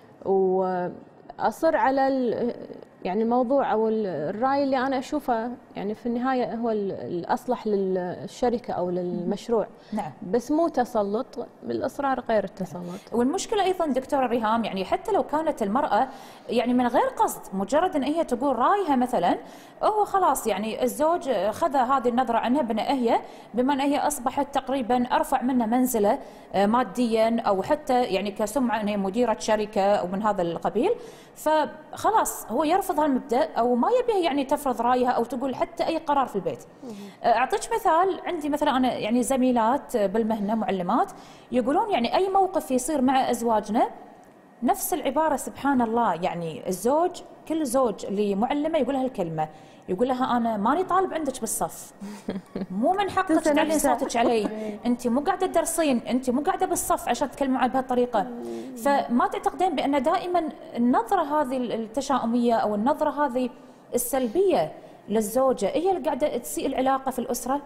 واصر على يعني الموضوع او الراي اللي انا اشوفه يعني في النهايه هو الاصلح للشركه او للمشروع. نعم. بس مو تسلط، بالاصرار غير التسلط. والمشكله ايضا دكتوره ريهام، يعني حتى لو كانت المراه يعني من غير قصد، مجرد ان هي تقول رايها مثلا، هو خلاص يعني الزوج خذ هذه النظره عنها بان هي بما ان هي اصبحت تقريبا ارفع منها منزله ماديا او حتى يعني كسمعه ان هي مديره شركه او من هذا القبيل، فخلاص هو يرفض هالمبدا او ما يبيها يعني تفرض رايها او تقول حتى اي قرار في البيت. اعطيك مثال، عندي مثلا انا يعني زميلات بالمهنه معلمات يقولون يعني اي موقف يصير مع ازواجنا نفس العبارة سبحان الله، يعني الزوج كل زوج اللي معلمة يقول لها الكلمة، يقول لها أنا ماني طالب عندك بالصف، مو من حقك تعلين صوتك علي، أنت مو قاعدة تدرسين، أنت مو قاعدة بالصف عشان تكلموا معي بهالطريقة. فما تعتقدين بأن دائما النظرة هذه التشاؤمية أو النظرة هذه السلبية للزوجة هي اللي قاعدة تسيء العلاقة في الأسرة؟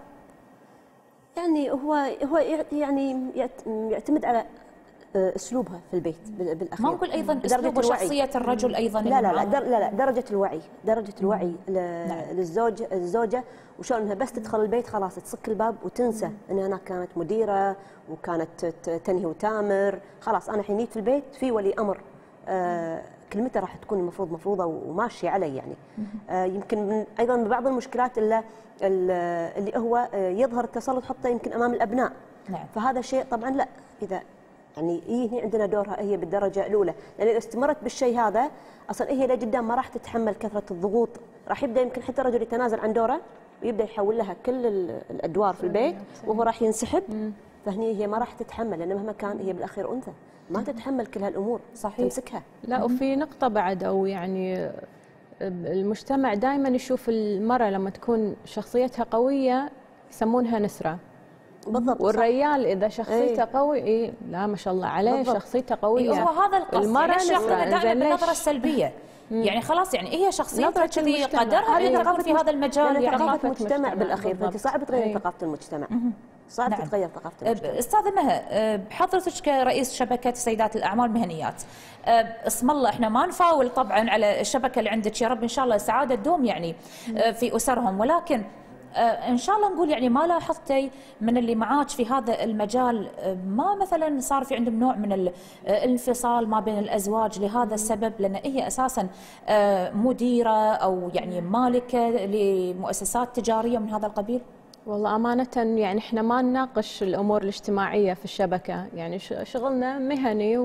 يعني هو هو يعني يعتمد على اسلوبها في البيت بالاخير. ما نقول ايضا اسلوب وشخصيه الرجل ايضا. لا لا لا در لا لا درجه الوعي، درجه الوعي للزوج الزوجه، وشلون انها بس تدخل البيت خلاص تسك الباب وتنسى ان انا كانت مديره وكانت تنهي وتامر، خلاص انا الحين جيت في البيت في ولي امر آه كلمته راح تكون المفروض مفروضه وماشيه علي يعني. آه يمكن من ايضا من بعض المشكلات اللي اللي هو يظهر التسلط حتى يمكن امام الابناء. نعم. فهذا شيء طبعا لا، اذا يعني هي هنا عندنا دورها هي بالدرجه الاولى، لان اذا استمرت بالشيء هذا اصلا هي لقدام ما راح تتحمل كثره الضغوط، راح يبدا يمكن حتى الرجل يتنازل عن دوره ويبدا يحول لها كل الادوار في البيت وهو راح ينسحب. فهني هي ما راح تتحمل، لان مهما كان هي بالاخير انثى ما تتحمل كل هالامور. صحيح. تمسكها. لا وفي نقطه بعد، او يعني المجتمع دائما يشوف المراه لما تكون شخصيتها قويه يسمونها نسره. بالضبط. والرجال اذا شخصيته ايه؟ قوي إيه لا ما شاء الله عليه بالضبط. شخصيته قويه. إيه هو هذا القصد. المراه يعني ناخذها دائما بالنظره السلبيه. يعني خلاص يعني هي شخصيتها كذي قدرها ان تكون في هذا المجال. يعني ثقافه المجتمع بالاخير، فانت صعب تغير ثقافه المجتمع. صعب نعم. تتغير ثقافه المجتمع. استاذه مها، حضرتك كرئيس شبكه سيدات الاعمال المهنيات، اسم الله احنا ما نفاول طبعا على الشبكه اللي عندك، يا رب ان شاء الله السعاده تدوم يعني في اسرهم، ولكن ان شاء الله نقول يعني ما لاحظتي من اللي معاك في هذا المجال ما مثلا صار في عندهم نوع من الانفصال ما بين الازواج لهذا السبب، لان هي اساسا مديره او يعني مالكه لمؤسسات تجاريه من هذا القبيل؟ والله أمانة يعني إحنا ما نناقش الأمور الاجتماعية في الشبكة، يعني شغلنا مهني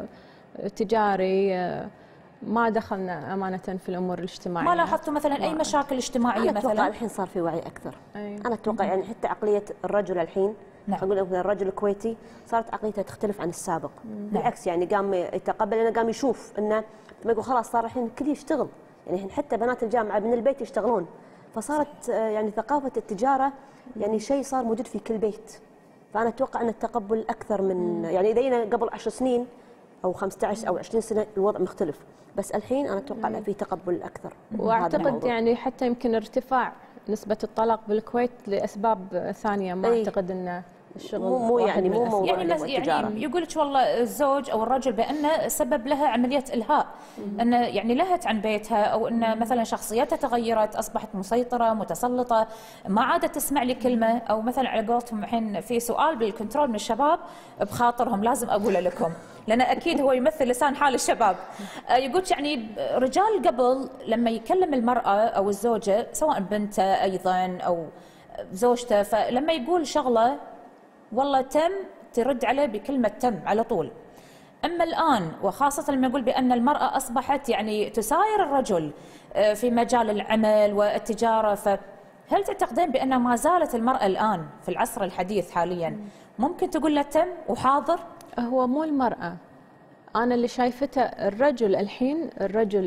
وتجاري، ما دخلنا أمانة في الأمور الاجتماعية. ما لاحظتوا مثلا أي مشاكل اجتماعية أنا مثلا؟ أتوقع الحين صار في وعي أكثر. أي. أنا أتوقع يعني حتى عقلية الرجل الحين، نعم. خلينا نقول الرجل الكويتي صارت عقليته تختلف عن السابق. مم. بالعكس يعني قام يتقبل، لأنه قام يشوف إنه ما يقول خلاص صار الحين الكل يشتغل، يعني حتى بنات الجامعة من البيت يشتغلون، فصارت يعني ثقافة التجارة يعني شيء صار موجود في كل بيت. فأنا أتوقع أن التقبل أكثر من يعني إذا قبل عشر سنين أو خمسة عشر أو عشرين سنة الوضع مختلف، بس الحين أنا أتوقع أن في تقبل أكثر. وأعتقد يعني حتى يمكن ارتفاع نسبة الطلاق بالكويت لأسباب ثانية، ما أي. أعتقد أنه الشغل مو مو يعني مو موضوع يعني, يعني يقول لك والله الزوج او الرجل بانه سبب لها عمليه الهاء، انه يعني لهت عن بيتها، او انه مثلا شخصيتها تغيرت، اصبحت مسيطره متسلطه، ما عادت تسمع لي كلمه، او مثلا على قولتهم الحين في سؤال بالكنترول من الشباب بخاطرهم لازم اقوله لكم لان اكيد هو يمثل لسان حال الشباب. يقول يعني رجال قبل لما يكلم المراه او الزوجه سواء بنته ايضا او زوجته، فلما يقول شغله والله تم ترد عليه بكلمة تم على طول. أما الآن وخاصة لما يقول بأن المرأة أصبحت يعني تساير الرجل في مجال العمل والتجارة، فهل تعتقدين بأن ما زالت المرأة الآن في العصر الحديث حاليا ممكن تقول له تم وحاضر؟ هو مو المرأة، أنا اللي شايفته الرجل الحين، الرجل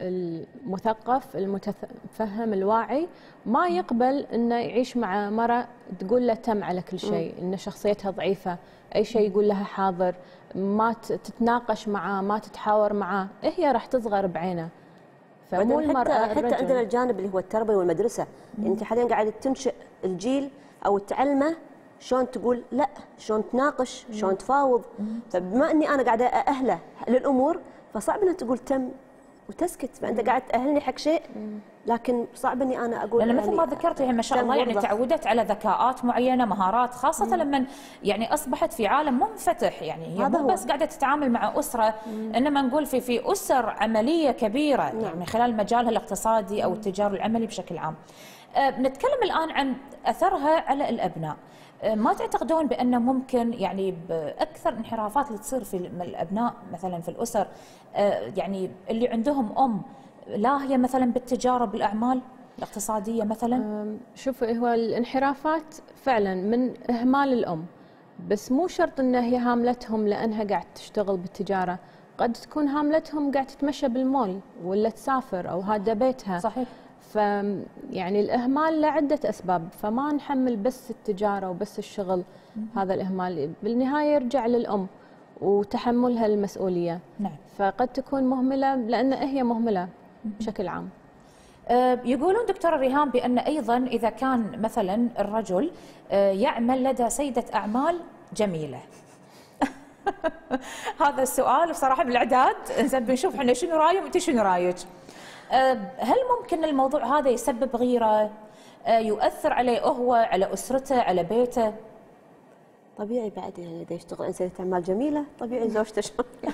المثقف المتفهم الواعي ما يقبل إنه يعيش مع مرأة تقول له تم على كل شيء، إن شخصيتها ضعيفة، أي شيء يقول لها حاضر، ما تتناقش معاه، ما تتحاور معاه، هي راح تصغر بعينه. فمو المرأة. حتى, حتى عندنا الجانب اللي هو التربية والمدرسة، يعني أنت حاليا قاعدة تنشئ الجيل أو تعلمه شلون تقول لا، شلون تناقش، شلون تفاوض. فبما اني انا قاعده ااهله للامور فصعب انها تقول تم وتسكت، فانت قاعد تاهلني حق شيء لكن صعب اني انا اقول. لأن مثل يعني ما ذكرتي ما شاء الله يعني تعودت على ذكاءات معينه، مهارات، خاصه مم. لما يعني اصبحت في عالم منفتح، يعني هي مو بس قاعده تتعامل مع اسره، مم. انما نقول في في اسر عمليه كبيره، نعم. يعني من خلال مجالها الاقتصادي او التجاري العملي بشكل عام. أه نتكلم الان عن اثرها على الابناء. ما تعتقدون بأنه ممكن يعني بأكثر انحرافات اللي تصير في الأبناء مثلا في الأسر، يعني اللي عندهم أم لاهية مثلا بالتجارة بالأعمال الاقتصادية مثلا؟ شوف هو الانحرافات فعلا من إهمال الأم، بس مو شرط أنها هي هاملتهم لأنها قاعد تشتغل بالتجارة، قد تكون هاملتهم قاعده تتمشى بالمول ولا تسافر او هذا بيتها. صحيح. ف يعني الاهمال له عده اسباب، فما نحمل بس التجاره وبس الشغل هذا الاهمال، بالنهايه يرجع للام وتحملها المسؤوليه. نعم. فقد تكون مهمله لان هي مهمله بشكل عام. يقولون دكتورة ريهام بأن أيضا إذا كان مثلا الرجل يعمل لدى سيدة أعمال جميلة هذا السؤال بصراحة بالإعداد إنزين بنشوف احنا شنو رايهم وأنت شنو رايك. هل ممكن الموضوع هذا يسبب غيرة، يؤثر عليه هو، على أسرته، على بيته؟ طبيعي بعد يعني إذا يشتغل عند سيدة أعمال جميلة طبيعي زوجته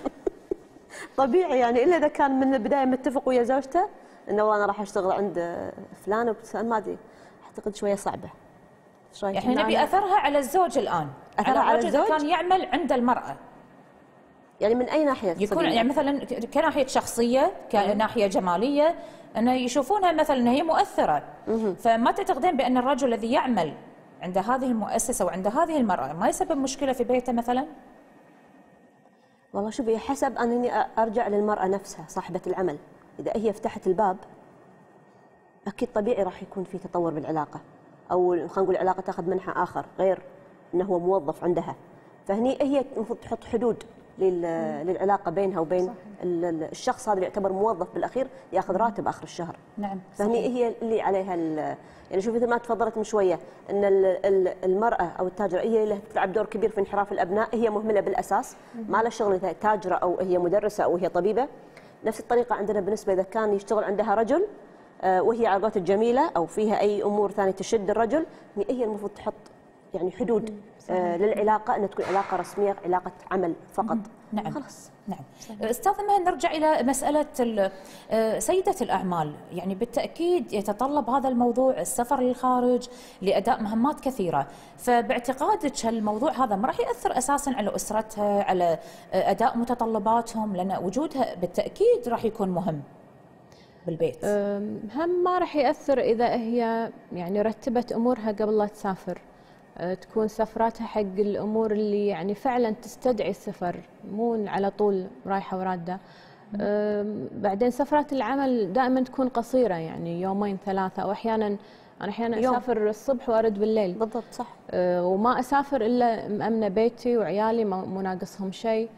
طبيعي يعني إلا إذا كان من البداية متفق ويا زوجته انه والله انا راح اشتغل عند فلان ما ادري، اعتقد شويه صعبه. ايش رايك؟ احنا نبي اثرها على الزوج الان، أثرها على الرجل الزوج كان يعمل عند المراه. يعني من اي ناحيه؟ يكون يعني مثلا كناحيه شخصيه، كناحيه جماليه، انه يشوفونها مثلا ان هي مؤثره. فما تعتقدين بان الرجل الذي يعمل عند هذه المؤسسه وعند هذه المراه ما يسبب مشكله في بيته مثلا؟ والله شوفي حسب انني ارجع للمراه نفسها صاحبه العمل. إذا هي فتحت الباب أكيد طبيعي راح يكون في تطور بالعلاقة، أو خلينا نقول العلاقة تاخذ منحى آخر غير أنه هو موظف عندها. فهني هي المفروض تحط حدود للعلاقة بينها وبين صحيح. الشخص هذا اللي يعتبر موظف بالأخير ياخذ راتب آخر الشهر. نعم. فهني هي اللي عليها يعني شوفي مثل ما تفضلت من شوية أن المرأة أو التاجرة هي اللي تلعب دور كبير في انحراف الأبناء، هي مهملة بالأساس، ما لها شغل تاجرة أو هي مدرسة أو هي طبيبة. نفس الطريقة عندنا بالنسبة إذا كان يشتغل عندها رجل وهي على قولة الجميلة أو فيها أي أمور ثانية تشد الرجل، هي المفروض تحط يعني حدود آه للعلاقة، أن تكون علاقة رسمية، علاقة عمل فقط. نعم. خلاص. نعم. أستاذة مها، نرجع إلى مسألة سيدة الأعمال. يعني بالتأكيد يتطلب هذا الموضوع السفر للخارج لأداء مهمات كثيرة، فباعتقادك الموضوع هذا ما راح يأثر أساساً على أسرتها، على أداء متطلباتهم، لأن وجودها بالتأكيد راح يكون مهم بالبيت؟ هم ما راح يأثر إذا هي يعني رتبت أمورها قبل لا تسافر، تكون سفراتها حق الأمور اللي يعني فعلا تستدعي السفر، مو على طول رايحة ورادة. بعدين سفرات العمل دائما تكون قصيرة، يعني يومين ثلاثة، أو أحيانا أنا أحيانا يوم. أسافر الصبح وأرد بالليل. بالضبط صح. وما أسافر إلا مأمنة بيتي وعيالي، مو ناقصهم شيء،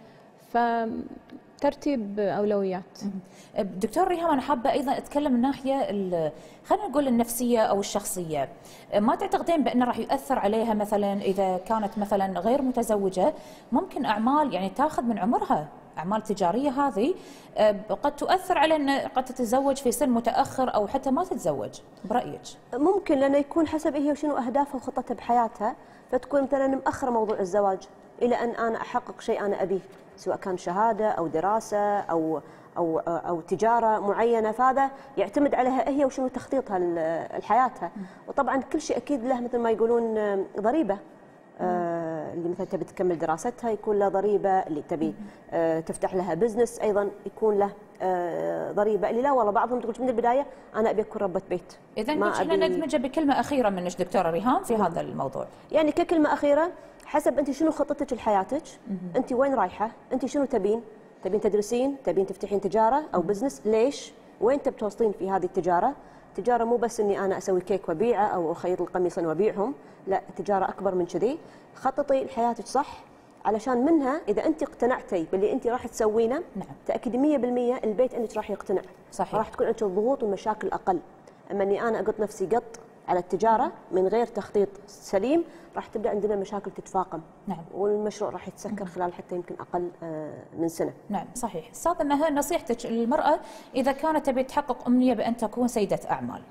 فترتيب أولويات. دكتور ريهام، أنا حابة أيضا أتكلم من ناحية خلينا نقول النفسية أو الشخصية. ما تعتقدين بأنه راح يؤثر عليها مثلا إذا كانت مثلا غير متزوجة، ممكن أعمال يعني تاخذ من عمرها، أعمال تجارية هذه قد تؤثر على أن قد تتزوج في سن متأخر أو حتى ما تتزوج، برأيك؟ ممكن، لأنه يكون حسب هي وشنو أهدافها وخطتها بحياتها، فتكون مثلا مأخرة موضوع الزواج إلى أن أنا أحقق شيء أنا أبيه، سواء كان شهادة أو دراسة أو أو أو تجارة معينة، فهذا يعتمد عليها هي وشنو تخطيطها لحياتها. وطبعا كل شيء أكيد له مثل ما يقولون ضريبة. آه اللي مثلا تبي تكمل دراستها يكون له ضريبة، اللي تبي آه تفتح لها بزنس أيضا يكون له آه ضريبة، اللي لا والله بعضهم تقول من البداية أنا أبي أكون ربة بيت. إذا احنا ندمجه بكلمة أخيرة منك دكتورة ريهام في هذا الموضوع. يعني ككلمة أخيرة، حسب أنت شنو خطتك لحياتك، أنت وين رايحة، أنت شنو تبين؟ تبين تدرسين، تبين تفتحين تجارة أو بزنس، ليش؟ وين تبي توصلين في هذه التجارة؟ التجارة مو بس إني أنا أسوي كيك وأبيعه أو أخيط القميصين وأبيعهم، لا، التجارة أكبر من كذي. خططي لحياتك صح، علشان منها إذا أنت اقتنعتي باللي أنت راح تسوينه، نعم، تأكدي مية بالمية البيت عندك راح يقتنع. صحيح. راح تكون عندك الضغوط والمشاكل أقل. أما إني أنا أقط نفسي قط على التجارة من غير تخطيط سليم، راح تبدأ عندنا مشاكل تتفاقم. نعم. والمشروع راح يتسكر خلال حتى يمكن أقل من سنة. نعم صحيح. أستاذة مها، نصيحتك للمرأة إذا كانت تبي تحقق أمنية بأن تكون سيدة أعمال؟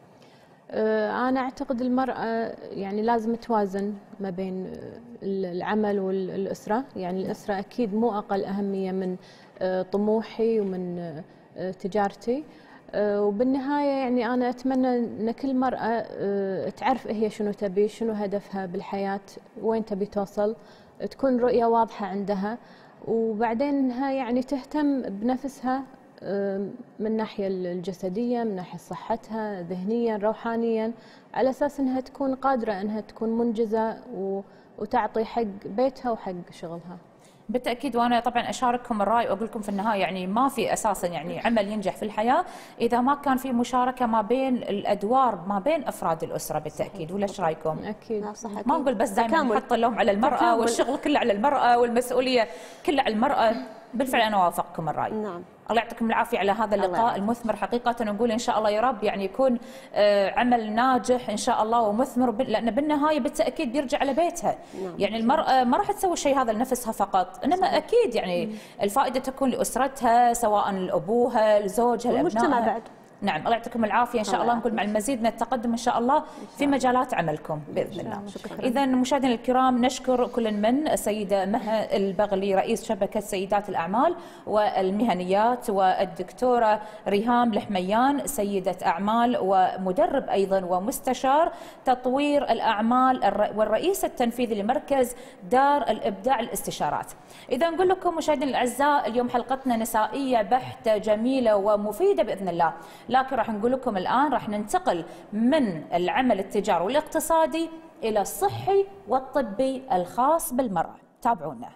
أنا أعتقد المرأة يعني لازم توازن ما بين العمل والأسرة، يعني الأسرة أكيد مو أقل أهمية من طموحي ومن تجارتي. وبالنهاية يعني أنا أتمنى أن كل مرأة تعرف هي شنو تبي، شنو هدفها بالحياة، وين تبي توصل، تكون رؤية واضحة عندها، وبعدين أنها يعني تهتم بنفسها من الناحية الجسدية، من ناحية صحتها، ذهنيا، روحانيا، على أساس أنها تكون قادرة أنها تكون منجزة وتعطي حق بيتها وحق شغلها. بالتاكيد، وانا طبعا اشارككم الراي واقول لكم في النهايه يعني ما في اساسا يعني عمل ينجح في الحياه اذا ما كان في مشاركه ما بين الادوار ما بين افراد الاسره بالتاكيد، ولا ايش رايكم؟ اكيد صح. ما نقول بس دائما نحط اللوم على المراه تكامل. والشغل كله على المراه والمسؤوليه كلها على المراه. بالفعل انا وافقكم الراي. نعم. الله يعطيكم العافيه على هذا اللقاء المثمر حقيقه، ونقول ان شاء الله يا رب يعني يكون عمل ناجح ان شاء الله ومثمر، لان بالنهايه بالتاكيد بيرجع على بيتها. نعم. يعني المراه ما راح تسوي الشيء هذا لنفسها فقط، انما صحيح. اكيد يعني مم. الفائده تكون لاسرتها سواء لابوها لزوجها لابنائها بعد. نعم. الله يعطيكم العافيه ان شاء الله، نكون مع المزيد من التقدم ان شاء الله في مجالات عملكم باذن الله. اذا مشاهدينا الكرام نشكر كل من السيده مها البغلي رئيس شبكه سيدات الاعمال والمهنيات، والدكتوره ريهام الحميان سيده اعمال ومدرب ايضا ومستشار تطوير الاعمال والرئيس التنفيذي لمركز دار الابداع الاستشارات. اذا نقول لكم مشاهدينا الاعزاء اليوم حلقتنا نسائيه بحته جميله ومفيده باذن الله، لكن راح نقول لكم الآن راح ننتقل من العمل التجاري والاقتصادي إلى الصحي والطبي الخاص بالمرأة. تابعونا.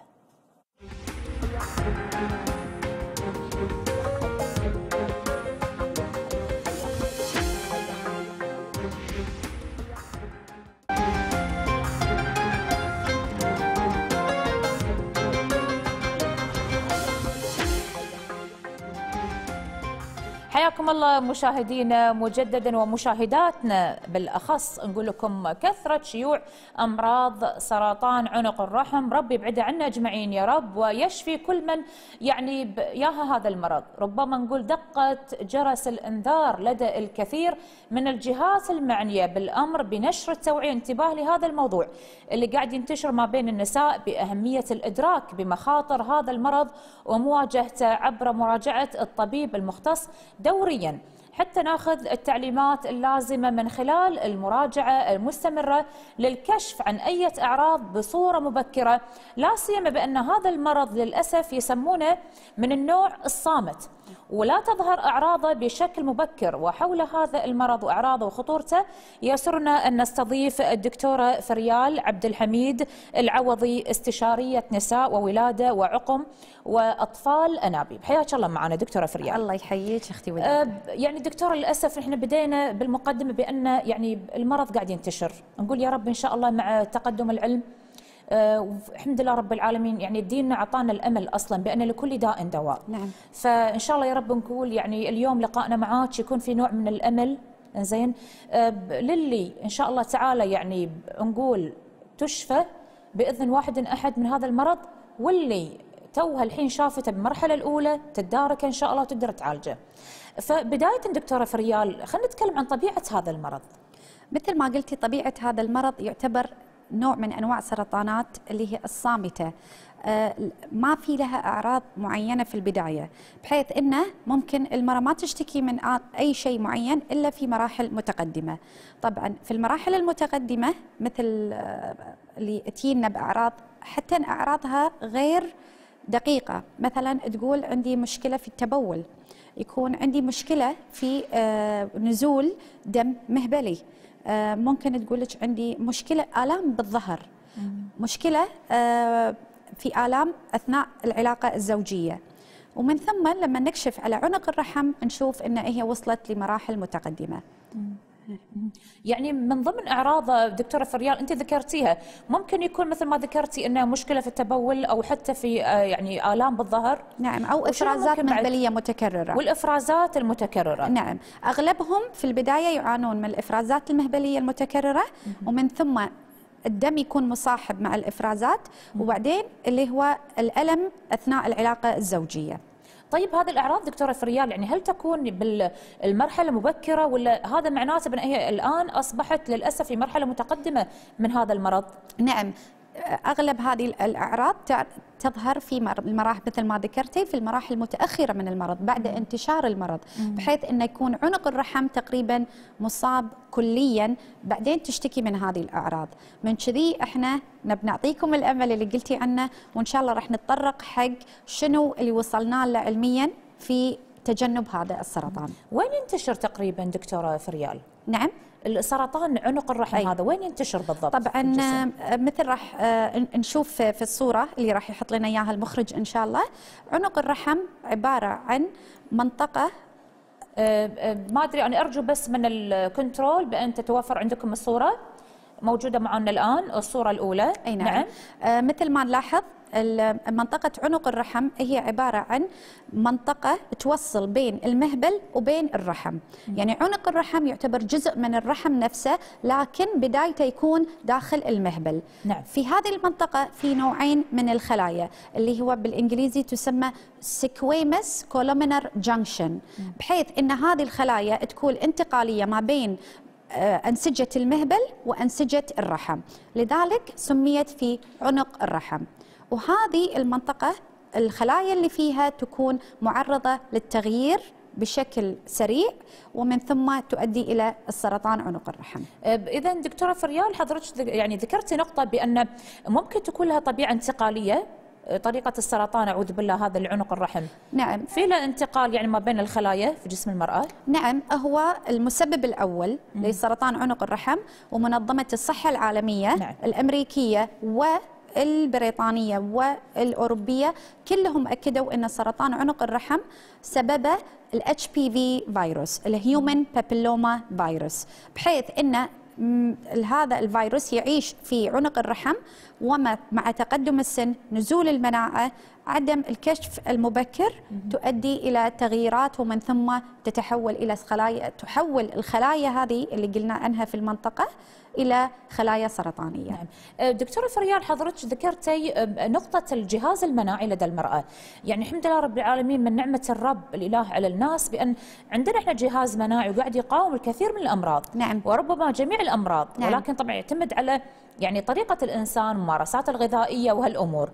حياكم الله مشاهدينا مجددا ومشاهداتنا بالاخص. نقول لكم كثره شيوع امراض سرطان عنق الرحم، ربي يبعدها عنا اجمعين يا رب، ويشفي كل من يعني ياها هذا المرض. ربما نقول دقت جرس الانذار لدى الكثير من الجهات المعنيه بالامر بنشر التوعيه، انتباه لهذا الموضوع اللي قاعد ينتشر ما بين النساء باهميه الادراك بمخاطر هذا المرض ومواجهته عبر مراجعه الطبيب المختص دوريا، حتى ناخذ التعليمات اللازمه من خلال المراجعه المستمره للكشف عن اي اعراض بصوره مبكره، لا سيما بان هذا المرض للاسف يسمونه من النوع الصامت ولا تظهر اعراضه بشكل مبكر. وحول هذا المرض واعراضه وخطورته يسرنا ان نستضيف الدكتوره فريال عبد الحميد العوضي، استشاريه نساء وولاده وعقم واطفال انابيب. حياك الله معنا دكتوره فريال. الله يحييك اختي وداد. أه يعني دكتوره للاسف احنا بدينا بالمقدمه بان يعني المرض قاعد ينتشر، نقول يا رب ان شاء الله مع تقدم العلم والحمد لله رب العالمين يعني ديننا اعطانا الامل اصلا بان لكل داء دواء. نعم. فان شاء الله يا رب نقول يعني اليوم لقائنا معاك يكون في نوع من الامل. زين للي ان شاء الله تعالى يعني نقول تشفى باذن واحد احد من هذا المرض، واللي توها الحين شافته بالمرحله الاولى تتدارك ان شاء الله وتقدر تعالجه. فبدايه دكتوره فريال خلينا نتكلم عن طبيعه هذا المرض. مثل ما قلتي طبيعه هذا المرض يعتبر نوع من انواع السرطانات اللي هي الصامته، آه ما في لها اعراض معينه في البدايه، بحيث انه ممكن المراه ما تشتكي من اي شيء معين الا في مراحل متقدمه. طبعا في المراحل المتقدمه مثل آه اللي تجينا باعراض حتى اعراضها غير دقيقه، مثلا تقول عندي مشكله في التبول، يكون عندي مشكله في آه نزول دم مهبلي، آه ممكن تقول لك عندي مشكله الام بالظهر، مشكله آه في الام اثناء العلاقه الزوجيه، ومن ثم لما نكشف على عنق الرحم نشوف ان هي وصلت لمراحل متقدمه. يعني من ضمن اعراض دكتوره فريال انت ذكرتيها ممكن يكون مثل ما ذكرتي انه مشكله في التبول او حتى في يعني الام بالظهر. نعم، او افرازات مهبليه متكرره. والافرازات المتكرره. نعم، اغلبهم في البدايه يعانون من الافرازات المهبليه المتكرره، ومن ثم الدم يكون مصاحب مع الافرازات، وبعدين اللي هو الالم اثناء العلاقه الزوجيه. طيب هذه الاعراض دكتوره فريال يعني هل تكون بالمرحله المبكره ولا هذا معناته بان هي الان اصبحت للاسف في مرحله متقدمه من هذا المرض؟ نعم، اغلب هذه الاعراض تظهر في المراحل مثل ما ذكرتي في المراحل المتاخره من المرض بعد مم. انتشار المرض، مم. بحيث انه يكون عنق الرحم تقريبا مصاب كليا بعدين تشتكي من هذه الاعراض. من كذي احنا نبي نعطيكم الامل اللي قلتي عنه، وان شاء الله راح نتطرق حق شنو اللي وصلنا له علميا في تجنب هذا السرطان. وين ينتشر تقريبا دكتوره فريال؟ نعم. السرطان عنق الرحم أي. هذا وين ينتشر بالضبط؟ طبعا مثل راح نشوف في الصورة اللي راح يحط لنا إياها المخرج إن شاء الله. عنق الرحم عبارة عن منطقة، ما أدري أنا أرجو بس من الكنترول بأن تتوفر عندكم الصورة موجودة معنا الآن، الصورة الأولى. أي نعم, نعم. آه مثل ما نلاحظ منطقة عنق الرحم هي عبارة عن منطقة توصل بين المهبل وبين الرحم. يعني عنق الرحم يعتبر جزء من الرحم نفسه، لكن بدايته يكون داخل المهبل. نعم. في هذه المنطقة في نوعين من الخلايا اللي هو بالإنجليزي تسمى سكويمس كولومينر جانكشن، بحيث أن هذه الخلايا تكون انتقالية ما بين أنسجة المهبل وأنسجة الرحم، لذلك سميت في عنق الرحم. وهذه المنطقة الخلايا اللي فيها تكون معرضة للتغيير بشكل سريع، ومن ثم تؤدي إلى السرطان عنق الرحم. إذا دكتورة فريال حضرتك يعني ذكرتي نقطة بأن ممكن تكون لها طبيعة انتقالية طريقة السرطان، أعوذ بالله، هذا العنق الرحم. نعم. في له انتقال يعني ما بين الخلايا في جسم المرأة؟ نعم، هو المسبب الأول مم. لسرطان عنق الرحم، ومنظمة الصحة العالمية نعم. الأمريكية والبريطانية والأوروبية كلهم أكدوا أن سرطان عنق الرحم سببه ال إتش بي في فيروس، الهيومن بابيلوما فيروس، بحيث أن هذا الفيروس يعيش في عنق الرحم، ومع تقدم السن نزول المناعة عدم الكشف المبكر تؤدي إلى تغييرات، ومن ثم تتحول إلى خلايا، تحول الخلايا هذه اللي قلنا عنها في المنطقة إلى خلايا سرطانية. نعم. دكتورة فريال حضرتك ذكرتي نقطة الجهاز المناعي لدى المرأة، يعني الحمد لله رب العالمين من نعمة الرب الإله على الناس بأن عندنا احنا جهاز مناعي وقاعد يقاوم الكثير من الأمراض. نعم. وربما جميع الأمراض. نعم. ولكن طبعا يعتمد على يعني طريقة الإنسان، ممارسات الغذائية وهالأمور.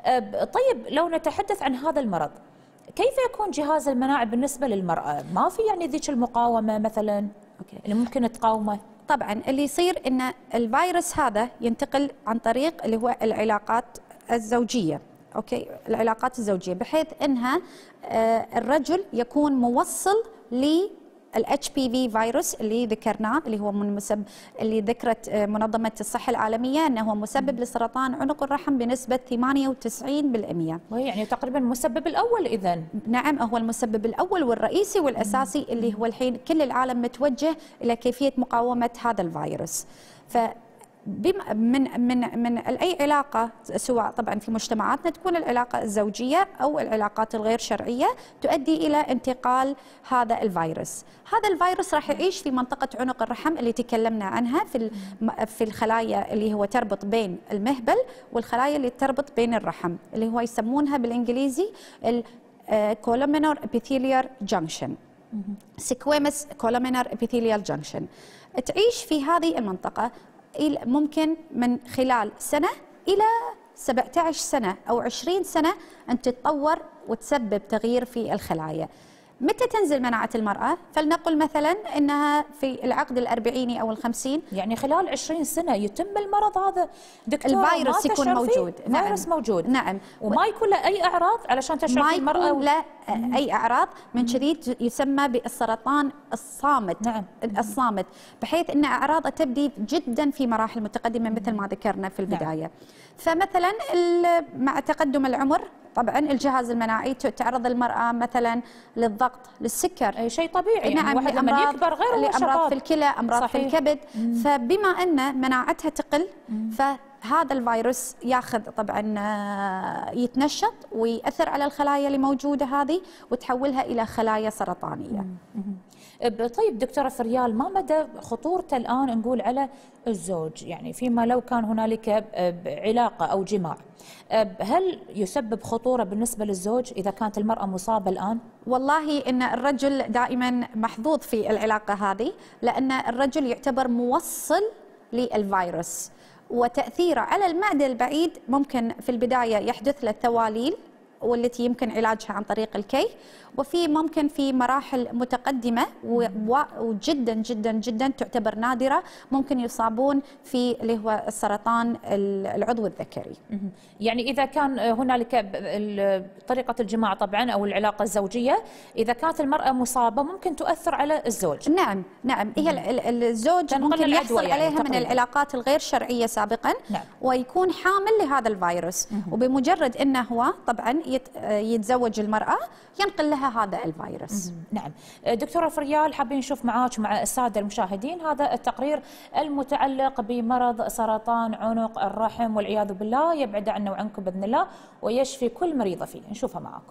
طيب لو نتحدث عن هذا المرض، كيف يكون جهاز المناعي بالنسبة للمرأة؟ ما في يعني ذيك المقاومة مثلا أوكي. اللي ممكن تقاومه؟ طبعا اللي يصير ان الفيروس هذا ينتقل عن طريق اللي هو العلاقات الزوجيه، اوكي، العلاقات الزوجيه، بحيث انها آه الرجل يكون موصل ل ال إتش بي في فيروس اللي ذكرناه، اللي هو من مسبب اللي ذكرت منظمة الصحة العالمية أنه هو مسبب لسرطان عنق الرحم بنسبة ثمانية وتسعين بالمئة. يعني تقريبا المسبب الأول إذن. نعم، هو المسبب الأول والرئيسي والأساسي اللي هو الحين كل العالم متوجه إلى كيفية مقاومة هذا الفيروس. ف من من من اي علاقه، سواء طبعا في مجتمعاتنا تكون العلاقه الزوجيه او العلاقات الغير شرعيه، تؤدي الى انتقال هذا الفيروس. هذا الفيروس راح يعيش في منطقه عنق الرحم اللي تكلمنا عنها، في في الخلايا اللي هو تربط بين المهبل والخلايا اللي تربط بين الرحم، اللي هو يسمونها بالانجليزي الكولومينر ابيثيليال جانكشن، سكويمس كولومينر ابيثيليال جانكشن. تعيش في هذه المنطقه ممكن من خلال سنة إلى سبعة عشر سنة أو عشرين سنة أن تتطور وتسبب تغيير في الخلايا. متى تنزل مناعة المرأة؟ فلنقل مثلا أنها في العقد الأربعيني أو الخمسين، يعني خلال عشرين سنة يتم المرض هذا دكتور، الفيروس يكون موجود. نعم. فيروس موجود. نعم. وما يكون له أي أعراض علشان تشعر في المرأة، ما يكون له أي أعراض، من كذي يسمى بالسرطان الصامت. نعم. الصامت، بحيث أن أعراضه تبدي جدا في مراحل متقدمة مثل ما ذكرنا في البداية. نعم. فمثلا مع تقدم العمر طبعا الجهاز المناعي تعرض المرأة مثلا للضغط، للسكر، أي شيء طبيعي. نعم. يعني واحد لما يكبر غير أمراض في الكلى، أمراض صحيح. في الكبد. مم. فبما أن مناعتها تقل، مم. فهذا الفيروس ياخذ طبعا يتنشط ويأثر على الخلايا اللي موجودة هذه وتحولها إلى خلايا سرطانية. مم. طيب دكتورة فريال، ما مدى خطورته الآن نقول على الزوج؟ يعني فيما لو كان هنالك علاقة أو جماع، هل يسبب خطورة بالنسبة للزوج إذا كانت المرأة مصابة الآن؟ والله إن الرجل دائما محظوظ في العلاقة هذه، لأن الرجل يعتبر موصل للفيروس، وتأثيره على المعدة البعيد ممكن في البداية يحدث له ثواليل والتي يمكن علاجها عن طريق الكي، وفي ممكن في مراحل متقدمة وجدا جدا جدا تعتبر نادرة ممكن يصابون في اللي هو السرطان العضو الذكري. يعني إذا كان هنالك طريقة الجماع طبعا أو العلاقة الزوجية، إذا كانت المرأة مصابة ممكن تؤثر على الزوج. نعم نعم، هي الزوج ممكن يحصل يعني عليها تقريبا من العلاقات الغير شرعية سابقا. نعم. ويكون حامل لهذا الفيروس، وبمجرد أنه هو طبعا يتزوج المرأة ينقل لها هذا الفيروس. نعم. دكتورة فريال، حابين نشوف معاك مع السادة المشاهدين هذا التقرير المتعلق بمرض سرطان عنق الرحم، والعياذ بالله يبعد عنا وعنكم بإذن الله ويشفي كل مريضة فيه. نشوفها معاكم.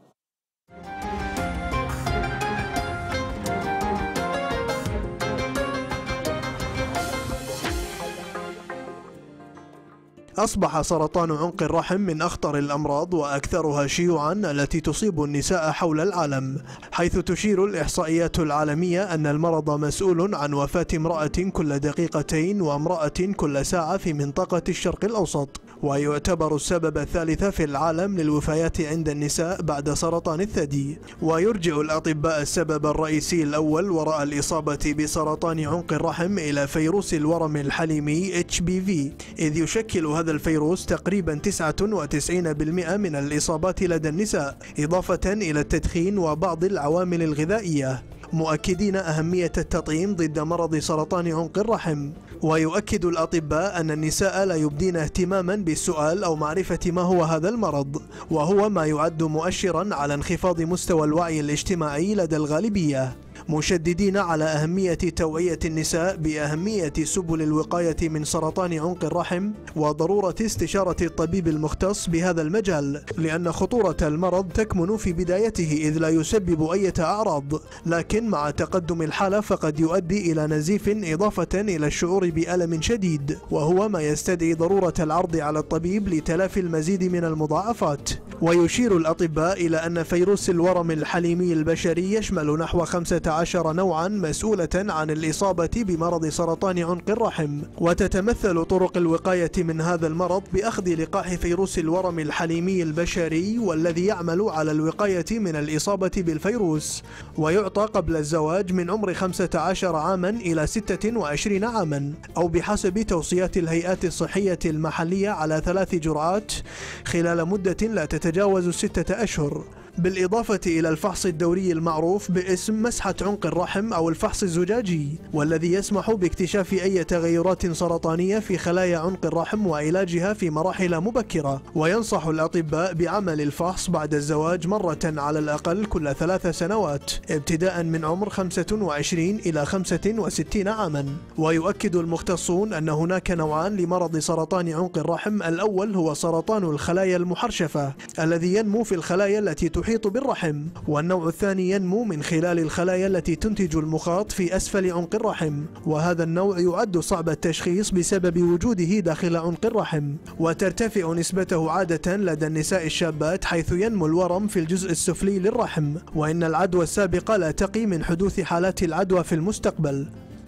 أصبح سرطان عنق الرحم من أخطر الأمراض وأكثرها شيوعاً التي تصيب النساء حول العالم، حيث تشير الإحصائيات العالمية أن المرض مسؤول عن وفاة امرأة كل دقيقتين وامرأة كل ساعة في منطقة الشرق الأوسط، ويعتبر السبب الثالث في العالم للوفيات عند النساء بعد سرطان الثدي. ويرجع الأطباء السبب الرئيسي الأول وراء الإصابة بسرطان عنق الرحم إلى فيروس الورم الحليمي إتش بي في، إذ يشكل هذا الفيروس تقريبا تسعة وتسعين بالمئة من الإصابات لدى النساء، إضافة إلى التدخين وبعض العوامل الغذائية، مؤكدين أهمية التطعيم ضد مرض سرطان عنق الرحم. ويؤكد الأطباء أن النساء لا يبدين اهتماما بالسؤال أو معرفة ما هو هذا المرض، وهو ما يعد مؤشرا على انخفاض مستوى الوعي الاجتماعي لدى الغالبية، مشددين على أهمية توعية النساء بأهمية سبل الوقاية من سرطان عنق الرحم وضرورة استشارة الطبيب المختص بهذا المجال، لأن خطورة المرض تكمن في بدايته إذ لا يسبب أي أعراض، لكن مع تقدم الحالة فقد يؤدي إلى نزيف إضافة إلى الشعور بألم شديد، وهو ما يستدعي ضرورة العرض على الطبيب لتلافي المزيد من المضاعفات. ويشير الأطباء إلى أن فيروس الورم الحليمي البشري يشمل نحو خمسة عشر نوعا مسؤولة عن الإصابة بمرض سرطان عنق الرحم، وتتمثل طرق الوقاية من هذا المرض بأخذ لقاح فيروس الورم الحليمي البشري والذي يعمل على الوقاية من الإصابة بالفيروس، ويعطى قبل الزواج من عمر خمسة عشر عاما إلى ستة وعشرين عاما، أو بحسب توصيات الهيئات الصحية المحلية على ثلاث جرعات خلال مدة لا تتجاوز ستة أشهر، بالإضافة إلى الفحص الدوري المعروف باسم مسحة عنق الرحم أو الفحص الزجاجي، والذي يسمح باكتشاف أي تغيرات سرطانية في خلايا عنق الرحم وعلاجها في مراحل مبكرة. وينصح الأطباء بعمل الفحص بعد الزواج مرة على الأقل كل ثلاث سنوات ابتداء من عمر خمسة وعشرين إلى خمسة وستين عاما. ويؤكد المختصون أن هناك نوعان لمرض سرطان عنق الرحم، الأول هو سرطان الخلايا المحرشفة الذي ينمو في الخلايا التي تحيط بالرحم، والنوع الثاني ينمو من خلال الخلايا التي تنتج المخاط في أسفل عنق الرحم، وهذا النوع يعد صعب التشخيص بسبب وجوده داخل عنق الرحم، وترتفع نسبته عادة لدى النساء الشابات حيث ينمو الورم في الجزء السفلي للرحم، وإن العدوى السابقة لا تقي من حدوث حالات العدوى في المستقبل.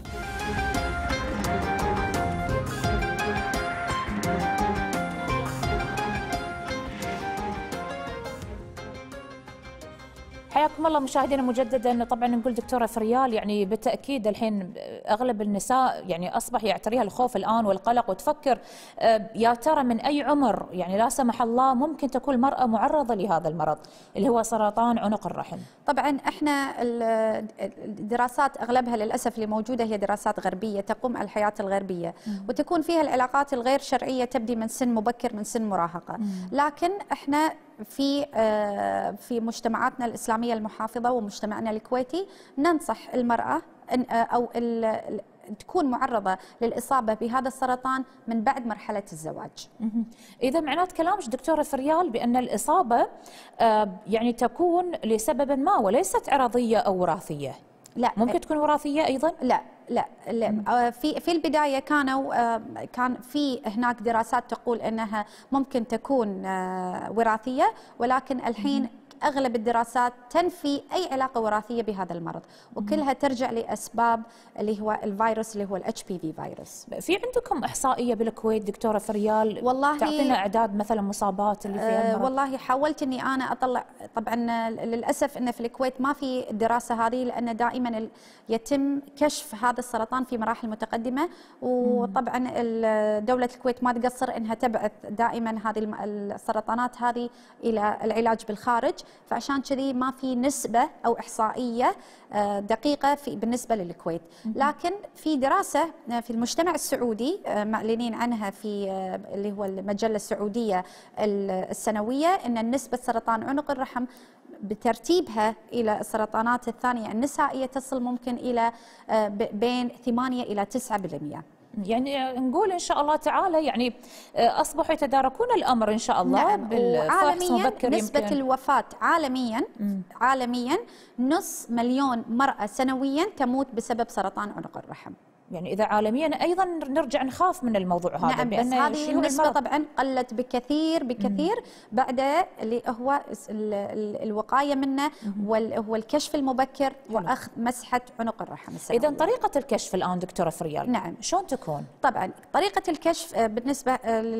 حياكم الله مشاهدينا مجددا. طبعا نقول دكتوره فريال، يعني بالتاكيد الحين اغلب النساء يعني اصبح يعتريها الخوف الان والقلق، وتفكر يا ترى من اي عمر يعني لا سمح الله ممكن تكون المراه معرضه لهذا المرض اللي هو سرطان عنق الرحم. طبعا احنا الدراسات اغلبها للاسف اللي موجوده هي دراسات غربيه تقوم على الحياه الغربيه، م. وتكون فيها العلاقات الغير شرعيه تبدي من سن مبكر من سن مراهقه، م. لكن احنا في في مجتمعاتنا الإسلامية المحافظة ومجتمعنا الكويتي ننصح المرأة أو تكون معرضة للإصابة بهذا السرطان من بعد مرحلة الزواج. إذا معنات كلامك دكتورة فريال بأن الإصابة يعني تكون لسبب ما وليست عرضية أو وراثية. لا، ممكن تكون وراثية أيضا؟ لا لا, لا. في في البدايه كانوا كان في هناك دراسات تقول انها ممكن تكون وراثيه، ولكن الحين اغلب الدراسات تنفي اي علاقه وراثيه بهذا المرض، وكلها ترجع لاسباب اللي هو الفيروس اللي هو الاتش بي في فيروس. في عندكم احصائيه بالكويت دكتوره فريال؟ والله تعطينا اعداد مثلا مصابات اللي فيها المرض؟ أه والله حاولت اني انا اطلع، طبعا للاسف ان في الكويت ما في الدراسه هذه، لان دائما يتم كشف هذا السرطان في مراحل متقدمه، وطبعا دوله الكويت ما تقصر انها تبعث دائما هذه السرطانات هذه الى العلاج بالخارج، فعشان كذي ما في نسبه او احصائيه دقيقه في بالنسبه للكويت. لكن في دراسه في المجتمع السعودي معلنين عنها في اللي هو المجله السعوديه السنويه، ان نسبه سرطان عنق الرحم بترتيبها الى السرطانات الثانيه النسائيه تصل ممكن الى بين ثمانية الى تسعة بالمئة. يعني نقول ان شاء الله تعالى يعني اصبحوا يتداركون الامر ان شاء الله. نعم. بالفحص مبكر. نسبة يمكن الوفاة عالميا مم. عالميا نص مليون مرأة سنويا تموت بسبب سرطان عنق الرحم. يعني إذا عالميا أيضا نرجع نخاف من الموضوع هذا. نعم، بس هذه النسبة طبعا قلت بكثير بكثير مم. بعد اللي هو الوقاية منه هو الكشف المبكر وأخذ مسحة عنق الرحم السنوية. إذا طريقة الكشف الآن دكتورة فريال نعم شلون تكون؟ طبعا طريقة الكشف بالنسبة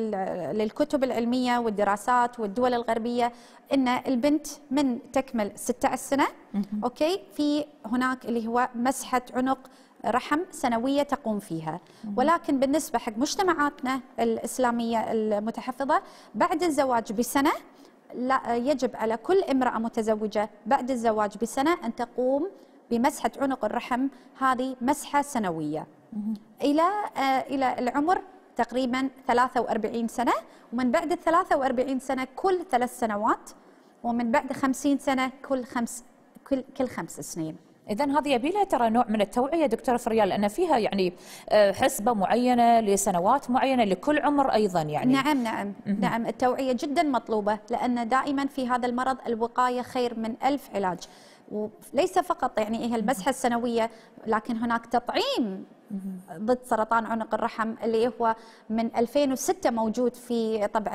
للكتب العلمية والدراسات والدول الغربية إن البنت من تكمل ستة عشر سنة مم. أوكي في هناك اللي هو مسحة عنق رحم سنوية تقوم فيها، ولكن بالنسبة حق مجتمعاتنا الإسلامية المتحفظة بعد الزواج بسنة لا يجب على كل امرأة متزوجة بعد الزواج بسنة أن تقوم بمسحة عنق الرحم، هذه مسحة سنوية إلى إلى العمر تقريبا ثلاثة وأربعين سنة، ومن بعد الثلاثة وأربعين سنة كل ثلاث سنوات، ومن بعد خمسين سنة كل خمس كل كل خمس سنين. إذا هذه يبي لها ترى نوع من التوعية دكتورة فريال، لأن فيها يعني حسبة معينة لسنوات معينة لكل عمر أيضا يعني. نعم نعم نعم التوعية جدا مطلوبة، لأن دائما في هذا المرض الوقاية خير من ألف علاج، وليس فقط يعني هي المسحة السنوية، لكن هناك تطعيم ضد سرطان عنق الرحم اللي هو من ألفين وستة موجود في طبعا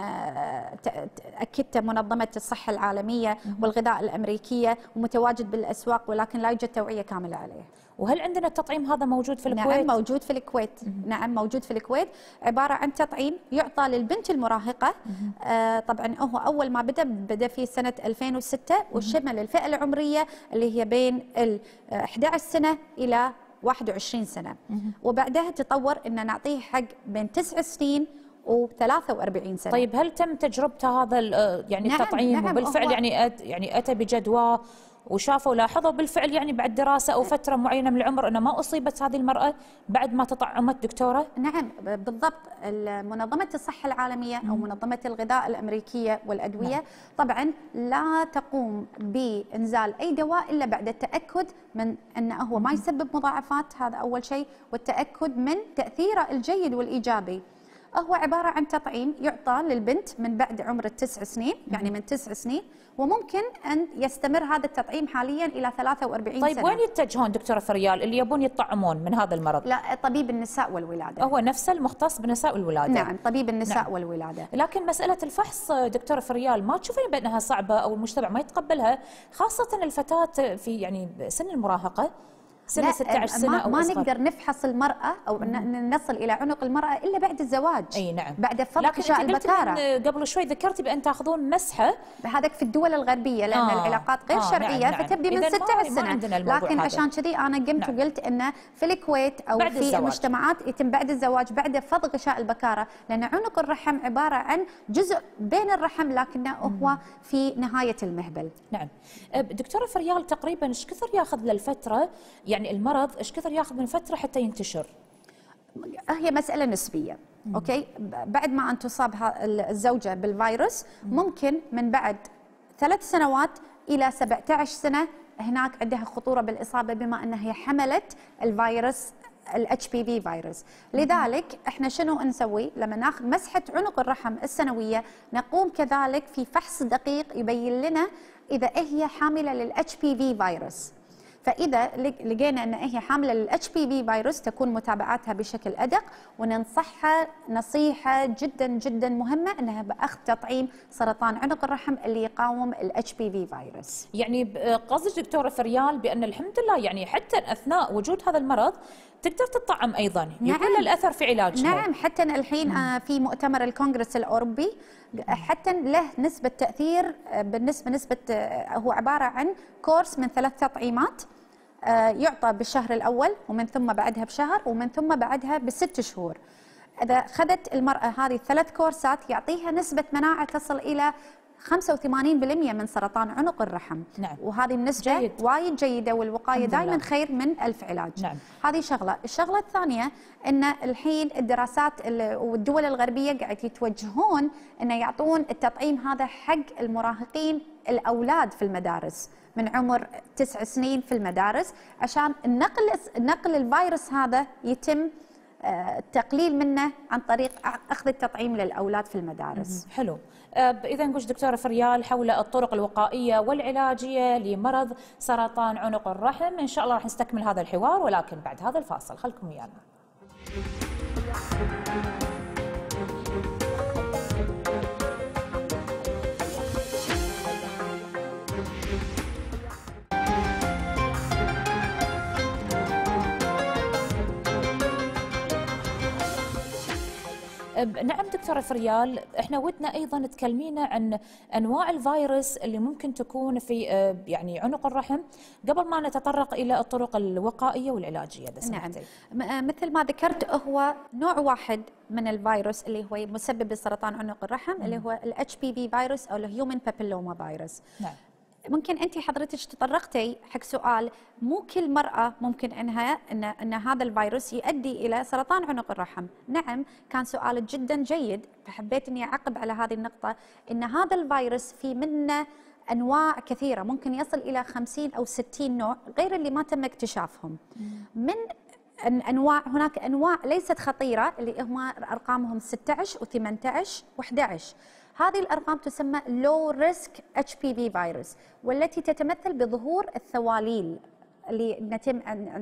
أكدت منظمة الصحة العالمية والغذاء الأمريكية، ومتواجد بالأسواق، ولكن لا يوجد توعية كاملة عليه. وهل عندنا التطعيم هذا موجود في الكويت؟ نعم موجود في الكويت. نعم موجود في الكويت، عبارة عن تطعيم يعطى للبنت المراهقة. آه طبعا هو أول ما بدأ بدأ في سنة ألفين وستة، وشمل الفئة العمرية اللي هي بين ال أحد عشر سنة إلى واحد وعشرين سنة، وبعدها تطور أن نعطيه حق بين تسع سنين وثلاثة وأربعين سنة. طيب هل تم تجربة هذا يعني نعم التطعيم نعم وبالفعل يعني أت يعني أتى بجدوى وشافوا لاحظوا بالفعل يعني بعد دراسة أو فترة معينة من العمر أنه ما أصيبت هذه المرأة بعد ما تطعمت دكتورة؟ نعم بالضبط. منظمة الصحة العالمية أو منظمة الغذاء الأمريكية والأدوية نعم. طبعا لا تقوم بإنزال أي دواء إلا بعد التأكد من أنه هو ما يسبب مضاعفات، هذا أول شيء، والتأكد من تأثيره الجيد والإيجابي. هو عبارة عن تطعيم يعطى للبنت من بعد عمر التسع سنين، يعني من تسع سنين، وممكن أن يستمر هذا التطعيم حاليا إلى ثلاثة وأربعين طيب سنة. طيب وين يتجهون دكتورة فريال اللي يبون يطعمون من هذا المرض؟ لا طبيب النساء والولادة. هو نفسه المختص بالنساء والولادة. نعم طبيب النساء نعم. والولادة. لكن مسألة الفحص دكتورة فريال ما تشوفين بأنها صعبة أو المجتمع ما يتقبلها، خاصة الفتاة في يعني سن المراهقة سنة ستة عشر سنة ما, أو ما أصغر. نقدر نفحص المرأة أو نصل إلى عنق المرأة إلا بعد الزواج. أي نعم. بعد فض غشاء البكارة. لكن قبل شوي ذكرتي بأن تأخذون مسحة. هذاك في الدول الغربية لأن آه. العلاقات غير آه شرعية نعم نعم. فتبدي من ستة عشر سنة، لكن هذا. عشان كذي أنا قمت نعم. وقلت أنه في الكويت أو بعد في الزواج. المجتمعات يتم بعد الزواج بعد فض غشاء البكارة، لأن عنق الرحم عبارة عن جزء بين الرحم لكنه هو في نهاية المهبل. نعم. دكتورة فريال تقريبا ايش كثر ياخذ للفترة يعني المرض ايش كثر ياخذ من فترة حتى ينتشر؟ هي مسألة نسبية. مم. اوكي بعد ما ان تصاب الزوجة بالفيروس ممكن من بعد ثلاث سنوات الى سبعة عشر سنة هناك عندها خطورة بالإصابة بما انها هي حملت الفيروس الاتش بي في فيروس. لذلك احنا شنو نسوي لما ناخذ مسحة عنق الرحم السنوية؟ نقوم كذلك في فحص دقيق يبين لنا اذا هي حاملة للاتش بي في فيروس. فاذا لقينا ان هي حامله للاتش بي في فيروس تكون متابعتها بشكل ادق، وننصحها نصيحه جدا جدا مهمه انها باخذ تطعيم سرطان عنق الرحم اللي يقاوم الاتش بي في فيروس. يعني قصدك دكتوره فريال بان الحمد لله يعني حتى اثناء وجود هذا المرض تقدر تطعم ايضا، يكون نعم. الاثر في علاجها. نعم، حتى الحين مم. في مؤتمر الكونغرس الاوروبي حتى له نسبه تاثير، بالنسبه نسبه هو عباره عن كورس من ثلاث تطعيمات يعطى بالشهر الاول ومن ثم بعدها بشهر ومن ثم بعدها بست شهور. اذا اخذت المراه هذه الثلاث كورسات يعطيها نسبه مناعه تصل الى خمسة وثمانين بالمئة من سرطان عنق الرحم. نعم. وهذه النسبة جيد. وايد جيدة، والوقاية دائما خير من ألف علاج. نعم. هذه شغلة. الشغلة الثانية أن الحين الدراسات والدول الغربية قاعد يتوجهون أن يعطون التطعيم هذا حق المراهقين الأولاد في المدارس من عمر تسع سنين في المدارس، عشان النقل نقل الفيروس هذا يتم التقليل منه عن طريق أخذ التطعيم للأولاد في المدارس. حلو. إذا نقول دكتورة فريال حول الطرق الوقائية والعلاجية لمرض سرطان عنق الرحم، إن شاء الله راح نستكمل هذا الحوار ولكن بعد هذا الفاصل، خلكم ويانا. نعم دكتورة فريال، احنا ودنا ايضا تكلمينا عن انواع الفيروس اللي ممكن تكون في يعني عنق الرحم قبل ما نتطرق الى الطرق الوقائيه والعلاجيه. بس نعم، مثل ما ذكرت هو نوع واحد من الفيروس اللي هو مسبب لسرطان عنق الرحم مم. اللي هو الاتش بي في فيروس او الهيومن بابيلوما فيروس. نعم. ممكن انت حضرتك تطرقتي حق سؤال مو كل مرأة ممكن انها ان ان هذا الفيروس يؤدي الى سرطان عنق الرحم. نعم، كان سؤال جدا جيد، فحبيت اني اعقب على هذه النقطة ان هذا الفيروس في منه انواع كثيرة، ممكن يصل الى خمسين او ستين نوع غير اللي ما تم اكتشافهم. من انواع هناك انواع ليست خطيرة اللي هم ارقامهم ستة عشر وثمانية عشر وأحد عشر. هذه الأرقام تسمى low risk اتش بي في فيروس، والتي تتمثل بظهور الثواليل اللي يتم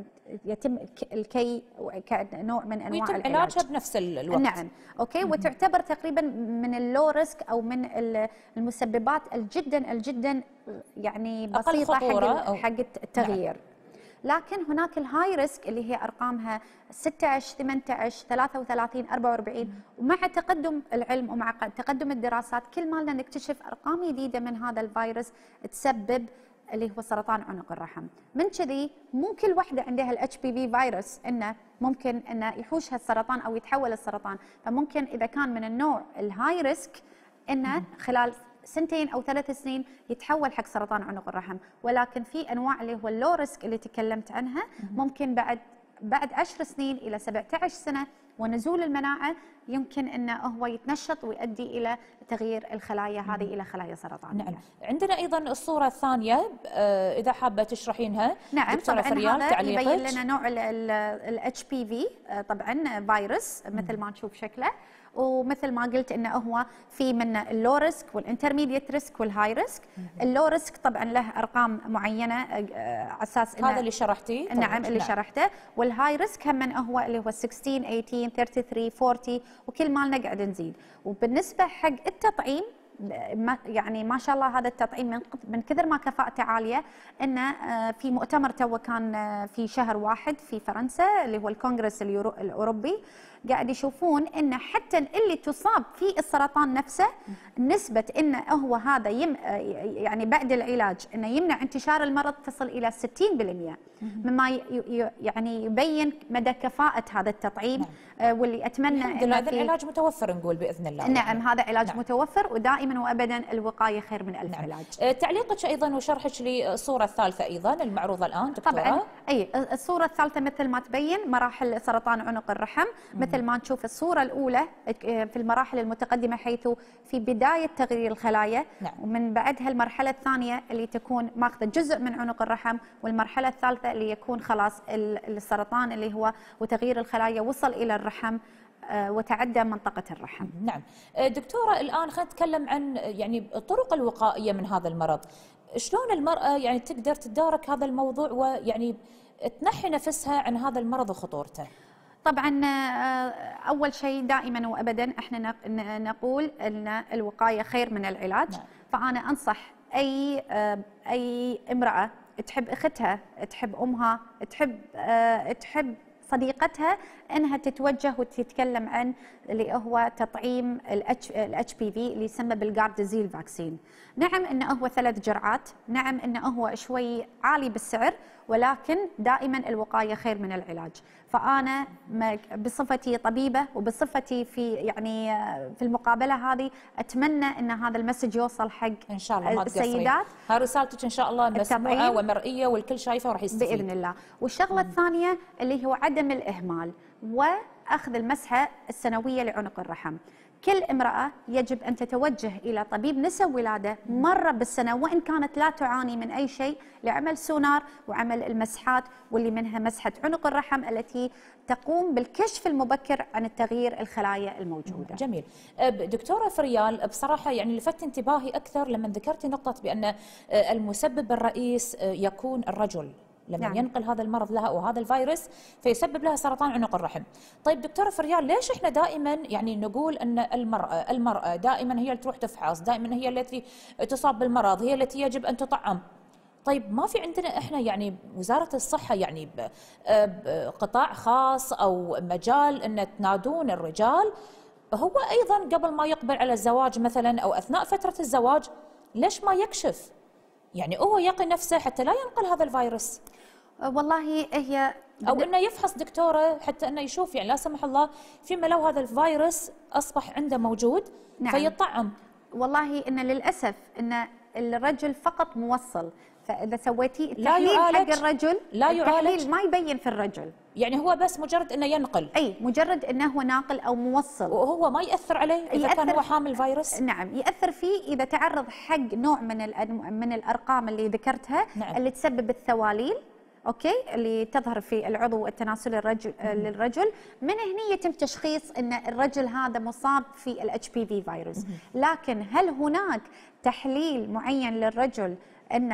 يتم الكي كنوع من انواع العلاج. ويتم علاجها بنفس الوقت. نعم، اوكي. مم. وتعتبر تقريبا من اللو ريسك او من المسببات الجدا الجدا يعني بسيطه حق حق التغيير. نعم. لكن هناك الهاي ريسك اللي هي ارقامها ستة عشر ثمانية عشر ثلاثة وثلاثين أربعة وأربعين، ومع تقدم العلم ومع تقدم الدراسات كل ما لنا نكتشف ارقام جديده من هذا الفيروس تسبب اللي هو سرطان عنق الرحم. من كذي مو كل وحده عندها الاتش بي في فيروس انه ممكن انه يحوشها السرطان او يتحول السرطان، فممكن اذا كان من النوع الهاي ريسك انه خلال سنتين او ثلاث سنين يتحول حق سرطان عنق الرحم. ولكن في انواع اللي هو اللو ريسك اللي تكلمت عنها ممكن بعد بعد عشر سنين الى سبعة عشر سنه ونزول المناعه يمكن انه هو يتنشط ويؤدي الى تغيير الخلايا هذه الى خلايا سرطانيه. نعم. عندنا ايضا الصوره الثانيه اذا حابه تشرحينها. نعم، طبعا هذا يبين لنا نوع الاتش بي في، طبعا فيروس مثل ما نشوف شكله، ومثل ما قلت انه هو في منه اللو ريسك والانترميديت ريسك والهاي ريسك. اللو ريسك طبعا له ارقام معينه على اساس هذا اللي شرحتيه. نعم اللي نعم. شرحته. والهاي ريسك هم من هو اللي هو ستة عشر ثمانية عشر ثلاثة وثلاثين أربعين، وكل مالنا قاعد نزيد. وبالنسبه حق التطعيم ما يعني ما شاء الله هذا التطعيم من من كثر ما كفاءته عاليه انه في مؤتمر تو كان في شهر واحد في فرنسا اللي هو الكونغرس الاوروبي، قاعد يشوفون ان حتى اللي تصاب في السرطان نفسه نسبه انه هو هذا يم يعني بعد العلاج انه يمنع انتشار المرض تصل الى ستين بالمئة، مما يعني يبين مدى كفاءه هذا التطعيم. نعم. واللي اتمنى ان هذا العلاج متوفر نقول باذن الله. نعم يعني. هذا علاج نعم. متوفر، ودائما وابدا الوقايه خير من الف نعم. علاج. تعليقك ايضا وشرحك للصوره الثالثه ايضا المعروضه الان دكتوره. طبعا اي الصوره الثالثه مثل ما تبين مراحل سرطان عنق الرحم. مم. مثل ما نشوف الصورة الأولى في المراحل المتقدمة حيث في بداية تغيير الخلايا. نعم. ومن بعدها المرحلة الثانية اللي تكون ماخذة جزء من عنق الرحم، والمرحلة الثالثة اللي يكون خلاص السرطان اللي هو وتغيير الخلايا وصل إلى الرحم وتعدى منطقة الرحم. نعم. دكتورة الآن خلينا نتكلم عن يعني الطرق الوقائية من هذا المرض. شلون المرأة يعني تقدر تدارك هذا الموضوع ويعني تنحي نفسها عن هذا المرض وخطورته؟ طبعا اول شيء دائما وابدا احنا نقول ان الوقايه خير من العلاج. نعم. فانا انصح اي اي امراه تحب اختها، تحب امها، تحب تحب صديقتها، انها تتوجه وتتكلم عن اللي هو تطعيم الاتش بي في اللي يسمى بالجارديزيل فاكسين. نعم انه هو ثلاث جرعات، نعم انه هو شوي عالي بالسعر، ولكن دائما الوقايه خير من العلاج. فانا بصفتي طبيبه وبصفتي في يعني في المقابله هذه اتمنى ان هذا المسج يوصل حق ان شاء الله ما السيدات. هاي رسالتك ان شاء الله مسموعه ومرئيه والكل شايفه وراح يستفيد باذن الله. والشغله الثانيه اللي هو عدم الاهمال واخذ المسحه السنويه لعنق الرحم. كل امرأة يجب أن تتوجه إلى طبيب نساء ولادة مرة بالسنة، وإن كانت لا تعاني من أي شيء، لعمل سونار وعمل المسحات، واللي منها مسحة عنق الرحم التي تقوم بالكشف المبكر عن التغيير الخلايا الموجودة. جميل. دكتورة فريال، بصراحة يعني لفت انتباهي أكثر لما ذكرتي نقطة بأن المسبب الرئيس يكون الرجل لما يعني. ينقل هذا المرض لها او هذا الفيروس فيسبب لها سرطان عنق الرحم. طيب دكتوره فريال، ليش احنا دائما يعني نقول ان المراه المراه دائما هي اللي تروح تفحص، دائما هي التي تصاب بالمرض، هي التي يجب ان تطعم؟ طيب ما في عندنا احنا يعني وزاره الصحه يعني قطاع خاص او مجال ان تنادون الرجال هو ايضا قبل ما يقبل على الزواج مثلا او اثناء فتره الزواج، ليش ما يكشف؟ يعني هو يقي نفسه حتى لا ينقل هذا الفيروس. والله هي او انه يفحص دكتوره حتى انه يشوف يعني لا سمح الله فيما لو هذا الفيروس اصبح عنده موجود. نعم. فيطعم. والله ان للاسف ان الرجل فقط موصل، فاذا سويتي التحليل حق الرجل لا يعالج، ما يبين في الرجل، يعني هو بس مجرد انه ينقل. اي مجرد انه هو ناقل او موصل، وهو ما ياثر عليه اذا كان هو حامل فيروس. نعم ياثر فيه اذا تعرض حق نوع من من الارقام اللي ذكرتها. نعم. اللي تسبب الثواليل، اوكي، اللي تظهر في العضو التناسلي الرجل للرجل، من هنا يتم تشخيص ان الرجل هذا مصاب في الاتش بي في فيروس. لكن هل هناك تحليل معين للرجل ان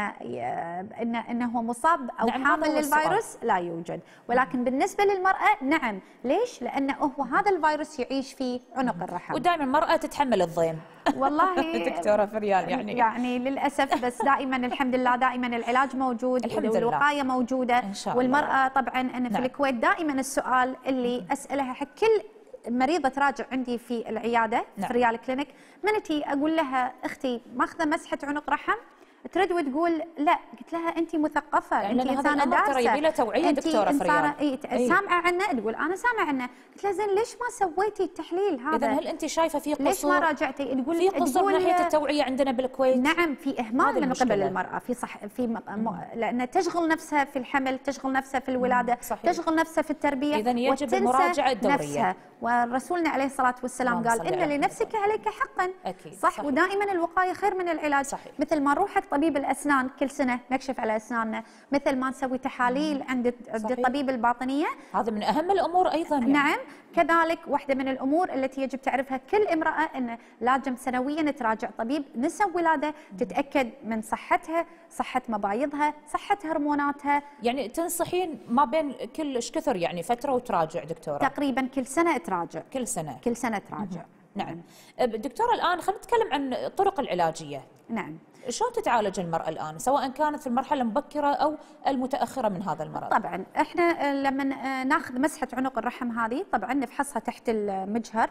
ان انه هو مصاب او نعم حامل للفيروس؟ لا يوجد. ولكن بالنسبه للمراه نعم. ليش؟ لانه هو هذا الفيروس يعيش في عنق الرحم، ودائما المراه تتحمل الضيم. والله دكتوره فريال يعني يعني للاسف، بس دائما الحمد لله دائما العلاج موجود والوقايه موجوده إن شاء الله. والمراه طبعا انا في نعم. الكويت دائما السؤال اللي اسالها حق كل مريضه تراجع عندي في العياده نعم. في ريال كلينيك، من تي اقول لها اختي ماخذه مسحه عنق رحم، ترد وتقول لا. قلت لها انت مثقفه، يعني انت انسانه دارسه، ترى يبي لها توعيه دكتوره فريال. اي سامعه عنه، تقول انا سامعه عنه. قلت لها زين ليش ما سويتي التحليل هذا؟ اذا هل انت شايفه في قصور؟ ليش ما راجعتي؟ تقول في قصور من ناحيه التوعيه عندنا بالكويت. نعم في اهمال من قبل المراه في صح في م... م... لان تشغل نفسها في الحمل، تشغل نفسها في الولاده، صحيح. تشغل نفسها في التربيه، اذا يجب المراجعه الدوريه نفسها. ورسولنا عليه الصلاه والسلام قال ان لنفسك عليك حقا. أكيد. صح. صحيح. ودائما الوقايه خير من العلاج. صحيح. مثل ما نروح حق طبيب الاسنان كل سنه نكشف على اسناننا، مثل ما نسوي تحاليل عند عند الطبيب الباطنيه، هذا من اهم الامور ايضا يعني. نعم كذلك واحده من الامور التي يجب تعرفها كل امراه ان لازم سنويا تراجع طبيب نساء ولاده، تتاكد من صحتها، صحه مبايضها، صحه هرموناتها. يعني تنصحين ما بين كل ايش كثر يعني فتره وتراجع دكتوره؟ تقريبا كل سنه تراجع. كل سنه كل سنه تراجع. نعم. دكتوره الان خلينا نتكلم عن الطرق العلاجيه. نعم. شلون تتعالج المرأة الآن سواء كانت في المرحلة المبكرة أو المتأخرة من هذا المرض؟ طبعا احنا لما ناخذ مسحة عنق الرحم هذه طبعا نفحصها تحت المجهر،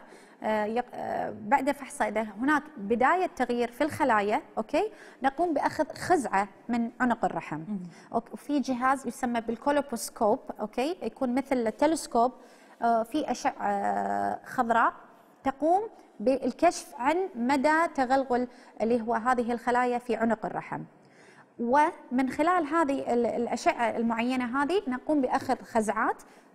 بعد فحصها إذا هناك بداية تغيير في الخلايا أوكي نقوم بأخذ خزعة من عنق الرحم. وفي جهاز يسمى بالكولوبوسكوب أوكي يكون مثل التلسكوب، في أشعة خضراء تقوم بالكشف عن مدى تغلغل اللي هو هذه الخلايا في عنق الرحم. ومن خلال هذه الأشعة المعينة هذه نقوم بأخذ خزعات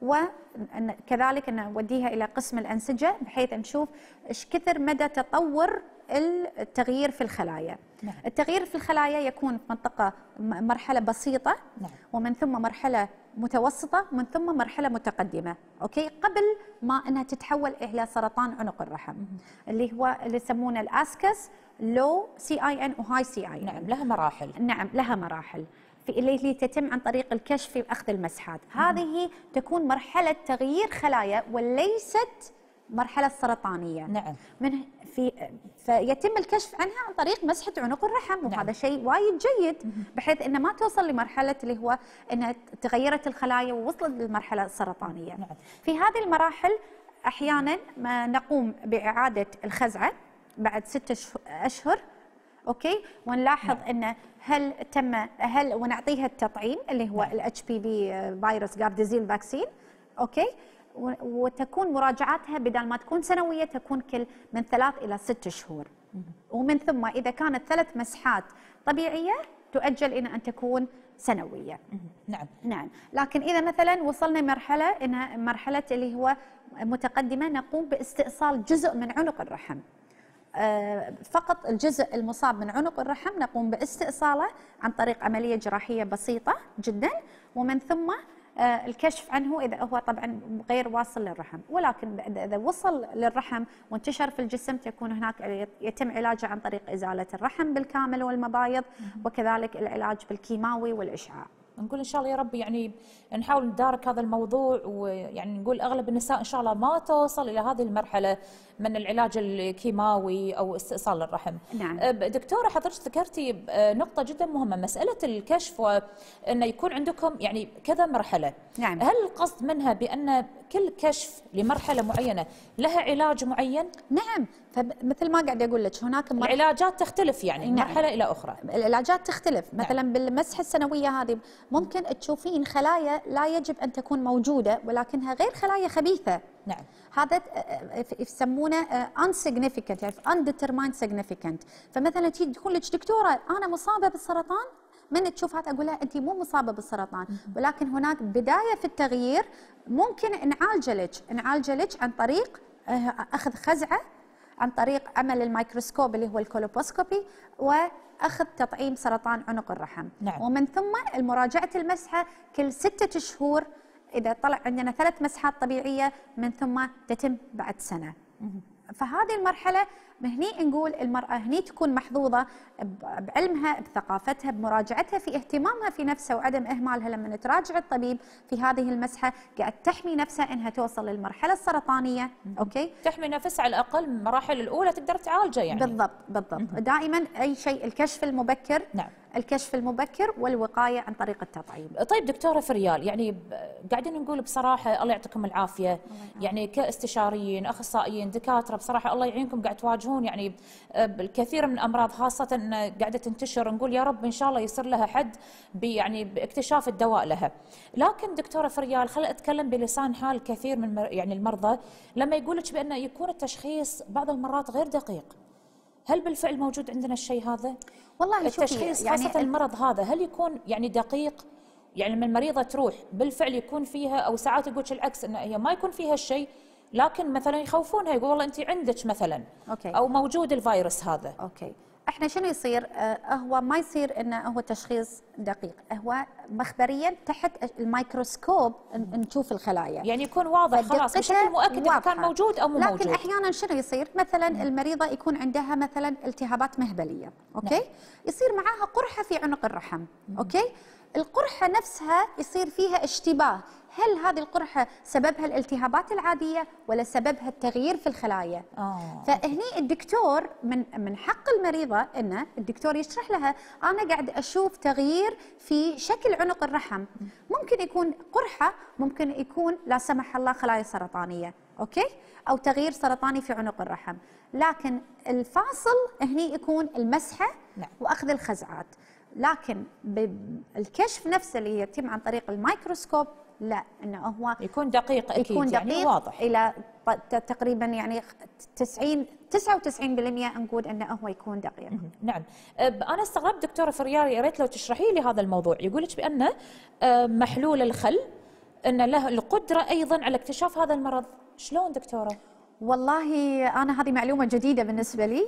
وكذلك نوديها إلى قسم الأنسجة بحيث نشوف إيش كثر مدى تطور التغيير في الخلايا. نعم. التغيير في الخلايا يكون في منطقة مرحلة بسيطة. نعم. ومن ثم مرحلة متوسطة ومن ثم مرحلة متقدمة، أوكي، قبل ما أنها تتحول إلى سرطان عنق الرحم اللي هو اللي يسمونه الأسكس لو سي آي إن وهاي سي آي إن. نعم لها مراحل. نعم لها مراحل في اللي تتم عن طريق الكشف وأخذ المسحات. هذه تكون مرحلة تغيير خلايا وليست مرحلة سرطانية. نعم. من في فيتم الكشف عنها عن طريق مسحة عنق الرحم، وهذا نعم. شيء وايد جيد بحيث انه ما توصل لمرحلة اللي هو انها تغيرت الخلايا ووصلت للمرحلة السرطانية. نعم. في هذه المراحل احيانا ما نقوم باعادة الخزعة بعد ستة اشهر، اوكي، ونلاحظ نعم. انه هل تم هل ونعطيها التطعيم اللي هو الاتش بي في فيروس جارديزيل فاكسين، اوكي، وتكون مراجعاتها بدل ما تكون سنوية تكون كل من ثلاث إلى ست شهور. ومن ثم إذا كانت ثلاث مسحات طبيعية تؤجل إلى أن تكون سنوية. نعم. نعم. لكن إذا مثلا وصلنا مرحلة إنها مرحلة اللي هو متقدمة نقوم باستئصال جزء من عنق الرحم. فقط الجزء المصاب من عنق الرحم نقوم باستئصاله عن طريق عملية جراحية بسيطة جدا، ومن ثم الكشف عنه إذا هو طبعا غير واصل للرحم، ولكن إذا وصل للرحم وانتشر في الجسم تكون هناك يتم علاجه عن طريق إزالة الرحم بالكامل والمبايض، وكذلك العلاج بالكيماوي والإشعاع. نقول ان شاء الله يا رب يعني نحاول ندارك هذا الموضوع، ويعني نقول اغلب النساء ان شاء الله ما توصل الى هذه المرحله من العلاج الكيماوي او استئصال الرحم. نعم. دكتوره حضرتك ذكرتي نقطه جدا مهمه، مساله الكشف وانه يكون عندكم يعني كذا مرحله. نعم. هل القصد منها بان كل كشف لمرحله معينه لها علاج معين؟ نعم، فمثل ما قاعد اقول لك هناك مر... العلاجات تختلف يعني من نعم. مرحله الى اخرى. العلاجات تختلف، مثلا نعم. بالمسحه السنويه هذه ممكن تشوفين خلايا لا يجب ان تكون موجوده ولكنها غير خلايا خبيثه. نعم. هذا يسمونه unsignificant يعني undetermined significant. فمثلا تيجي تقول لك دكتوره انا مصابه بالسرطان، من تشوف هذا اقول لها انت مو مصابه بالسرطان، ولكن هناك بدايه في التغيير ممكن نعالج لك نعالج لك عن طريق اخذ خزعه، عن طريق عمل الميكروسكوب اللي هو الكولوبوسكوبي، واخذ تطعيم سرطان عنق الرحم. نعم. ومن ثم المراجعه المسحه كل ستة شهور، اذا طلع عندنا ثلاث مسحات طبيعيه من ثم تتم بعد سنه. فهذه المرحله هني نقول المراه هني تكون محظوظه بعلمها بثقافتها بمراجعتها في اهتمامها في نفسها وعدم اهمالها لما تراجع الطبيب في هذه المسحه، قاعد تحمي نفسها انها توصل للمرحله السرطانيه. اوكي، تحمي نفسها على الاقل المراحل الاولى تقدر تعالجها يعني. بالضبط بالضبط. دائما اي شيء الكشف المبكر. نعم. الكشف المبكر والوقايه عن طريق التطعيم. طيب دكتوره فريال، يعني قاعدين نقول بصراحه الله يعطيكم العافيه، يعني كاستشاريين اخصائيين دكاتره بصراحه الله يعينكم، قاعد تواجهون يعني الكثير من الامراض خاصه قاعده تنتشر، نقول يا رب ان شاء الله يصير لها حد يعني باكتشاف الدواء لها. لكن دكتوره فريال خليني اتكلم بلسان حال كثير من يعني المرضى لما يقول لك بانه يكون التشخيص بعض المرات غير دقيق. هل بالفعل موجود عندنا الشيء هذا؟ والله التشخيص يعني خاصة المرض هذا هل يكون يعني دقيق؟ يعني من المريضة تروح بالفعل يكون فيها، أو ساعات يقولش العكس أن هي ما يكون فيها الشيء، لكن مثلا يخوفونها يقول والله أنت عندك مثلا أوكي. أو موجود الفيروس هذا. أوكي. احنا شنو يصير؟ آه هو ما يصير انه هو تشخيص دقيق، هو مخبريا تحت الميكروسكوب نشوف الخلايا، يعني يكون واضح خلاص بشكل مؤكد اذا كان موجود او مو لكن موجود. لكن احيانا شنو يصير؟ مثلا مم. المريضه يكون عندها مثلا التهابات مهبليه، اوكي؟ نعم. يصير معاها قرحه في عنق الرحم، مم. اوكي؟ القرحه نفسها يصير فيها اشتباه، هل هذه القرحة سببها الالتهابات العادية ولا سببها التغيير في الخلايا؟ آه. فهني الدكتور من من حق المريضة أن الدكتور يشرح لها أنا قاعد أشوف تغيير في شكل عنق الرحم، ممكن يكون قرحة، ممكن يكون لا سمح الله خلايا سرطانية، أوكي؟ أو تغيير سرطاني في عنق الرحم، لكن الفاصل هني يكون المسحة نعم. وأخذ الخزعات، لكن بالكشف نفسه اللي يتم عن طريق الميكروسكوب لا، انه هو يكون دقيق اكيد، يكون دقيق يعني واضح الى تقريبا يعني تسعين تسعة وتسعين بالمئة نقول انه هو يكون دقيق. نعم. انا استغربت دكتوره فريال، يا ريت لو تشرحي لي هذا الموضوع. يقول لك بان محلول الخل ان له القدره ايضا على اكتشاف هذا المرض، شلون دكتوره؟ والله أنا هذه معلومة جديدة بالنسبة لي،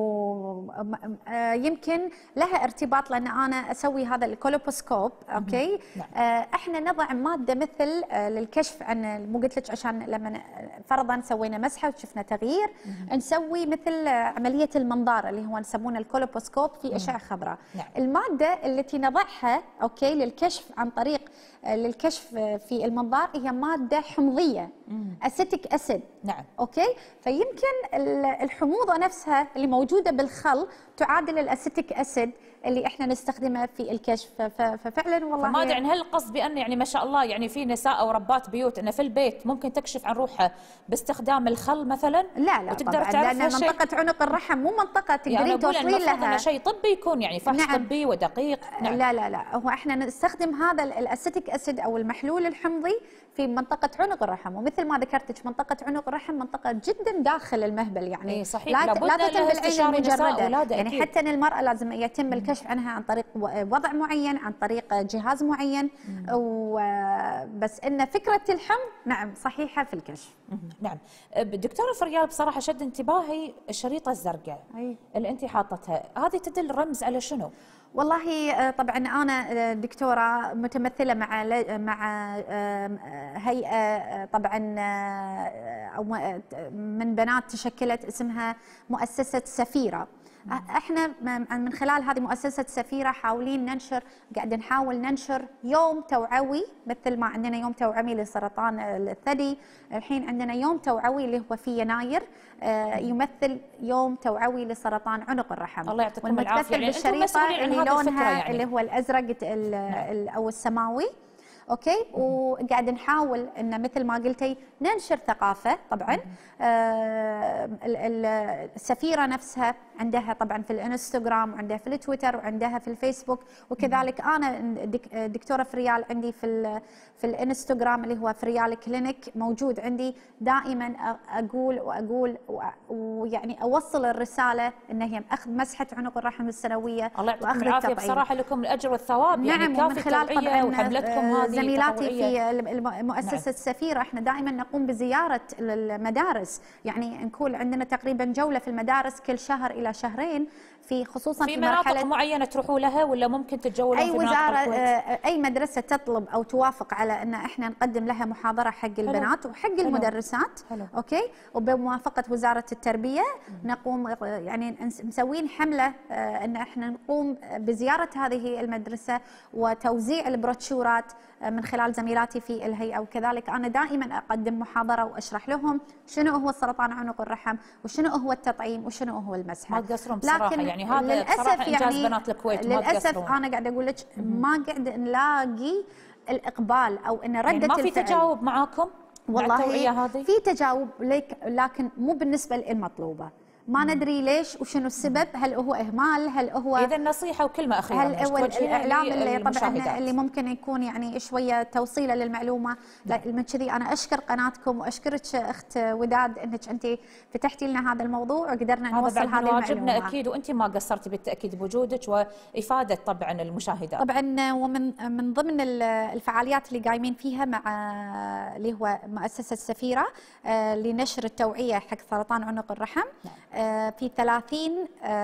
ويمكن لها ارتباط لأن أنا أسوي هذا الكولوبوسكوب. أوكي. نعم. إحنا نضع مادة مثل للكشف عن، مو قلت لك عشان لما فرضا سوينا مسحة وشفنا تغيير نسوي مثل عملية المنظار اللي هو نسمونه الكولوبوسكوب في أشعة خضراء. نعم. المادة التي نضعها أوكي للكشف عن طريق للكشف في المنظار هي مادة حمضية، أسيتيك أسيد. نعم. أوكي. فيمكن الحموضة نفسها اللي موجودة بالخل تعادل الأسيتيك أسيد اللي احنا نستخدمها في الكشف. ففعلا والله ما ادري عن هالقصد بان يعني ما شاء الله يعني في نساء او ربات بيوت انه في البيت ممكن تكشف عن روحها باستخدام الخل مثلا. لا لا وتقدر طبعا، تعرف لان منطقه عنق الرحم مو منطقه تقدرين يعني توصلين لها. شيء طبي يكون يعني فحص. نعم. طبي ودقيق. نعم. لا لا لا هو احنا نستخدم هذا الاسيتيك اسيد او المحلول الحمضي في منطقه عنق الرحم، ومثل ما ذكرتك منطقه عنق الرحم منطقه جدا داخل المهبل يعني. إيه صحيح. لا لا تتم بالعين المجرده يعني أكيد. حتى المراه لازم يتم الكشف عنها عن طريق وضع معين، عن طريق جهاز معين. وبس ان فكره الحمض نعم صحيحه في الكشف. نعم. دكتوره فريال بصراحه شد انتباهي الشريطه الزرقاء اللي انت حاطتها، هذه تدل رمز على شنو؟ والله طبعا انا دكتوره متمثله مع مع هيئه طبعا او من بنات تشكلت اسمها مؤسسه سفيره. احنا من خلال هذه مؤسسه سفيره حاولين ننشر، قاعد نحاول ننشر يوم توعوي مثل ما عندنا يوم توعوي لسرطان الثدي، الحين عندنا يوم توعوي اللي هو في يناير يمثل يوم توعوي لسرطان عنق الرحم. الله يعطيكم العافيه. يعني بالشريطه اللي لونها يعني. اللي هو الازرق نعم. او السماوي. اوكي. وقاعد نحاول ان مثل ما قلتي ننشر ثقافه طبعا. آه السفيره نفسها عندها طبعا في الانستغرام وعندها في التويتر وعندها في الفيسبوك، وكذلك انا دكتوره فريال عندي في في الانستغرام اللي هو فريال كلينيك موجود عندي. دائما اقول واقول ويعني اوصل الرساله ان هي اخذ مسحه عنق الرحم السنويه. الله يعطيكم العافيه. بصراحه لكم الاجر والثواب. نعم. يعني ومن خلال طبعا وحملتكم هذه زميلاتي في مؤسسه السفيره احنا دائما نقوم بزياره المدارس، يعني نكون عندنا تقريبا جوله في المدارس كل شهر الى شهرين في خصوصا في, في مناطق معينه تروحوا لها ولا ممكن تتجولون اي في وزاره اي مدرسه تطلب او توافق على ان احنا نقدم لها محاضره حق البنات وحق حلو. المدرسات. حلو. اوكي. وبموافقه وزاره التربيه نقوم يعني مسوين حمله ان احنا نقوم بزياره هذه المدرسه وتوزيع البروتشورات من خلال زميلاتي في الهيئه، وكذلك انا دائما اقدم محاضره واشرح لهم شنو هو سرطان عنق الرحم وشنو هو التطعيم وشنو هو المسحه. ما تقصرون بصراحه. لكن يعني هذا للاسف يعني بنات الكويت للاسف انا قاعده اقول لك ما قاعده نلاقي الاقبال او ان رده يعني ما في الفعل. تجاوب معاكم؟ والله في تجاوب لكن مو بالنسبه للمطلوبه. ما ندري ليش وشنو السبب، هل هو اهمال، هل هو اذا نصيحه وكلمه اخيره هل هو الاعلام اللي طبعا اللي ممكن يكون يعني شويه توصيله للمعلومه. من كذي انا اشكر قناتكم واشكرك اخت وداد انك انت فتحتي لنا هذا الموضوع وقدرنا نوصل هذه المعلومه. واجبنا اكيد، وانت ما قصرتي بالتاكيد بوجودك وافاده طبعا المشاهدات. طبعا ومن من ضمن الفعاليات اللي قايمين فيها مع اللي هو مؤسسه سفيره لنشر التوعيه حق سرطان عنق الرحم في ثلاثين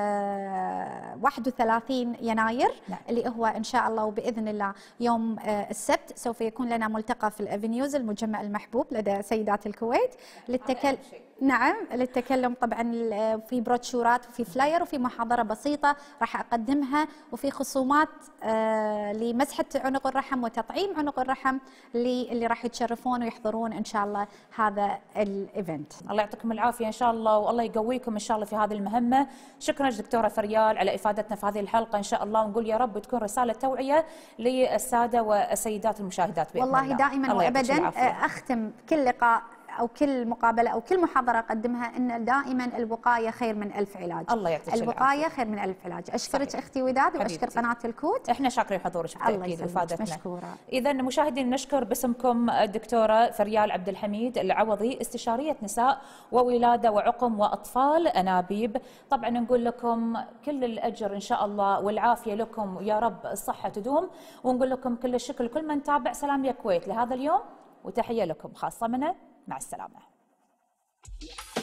واحد وثلاثين يناير. نعم. اللي هو ان شاء الله وباذن الله يوم السبت سوف يكون لنا ملتقى في الافنيوز المجمع المحبوب لدى سيدات الكويت للتكلم. نعم للتكلم طبعا في بروتشورات وفي فلاير وفي محاضره بسيطه راح اقدمها وفي خصومات آه لمسحه عنق الرحم وتطعيم عنق الرحم اللي اللي راح يتشرفون ويحضرون ان شاء الله هذا الايفنت. الله يعطيكم العافيه ان شاء الله والله يقويكم ان شاء الله في هذه المهمه. شكرا دكتوره فريال على افادتنا في هذه الحلقه ان شاء الله، ونقول يا رب تكون رساله توعيه للساده والسيدات المشاهدات بإذن والله الله. دائما وابدا اختم كل لقاء أو كل مقابلة أو كل محاضرة أقدمها إن دائما الوقاية خير من ألف علاج. الله يعطيك الوقاية العافية. خير من ألف علاج. أشكرك صحيح. أختي وداد وأشكر قناة الكوت. إحنا شاكرين حضورك بالتأكيد وإفادتنا. مشكورة. إذا مشاهدين نشكر باسمكم الدكتورة فريال عبد الحميد العوضي استشارية نساء وولادة وعقم وأطفال أنابيب. طبعا نقول لكم كل الأجر إن شاء الله والعافية لكم يا رب، الصحة تدوم، ونقول لكم كل الشكر لكل من تابع سلام يا كويت لهذا اليوم، وتحية لكم خاصة منا. مع السلامة.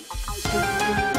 العافية.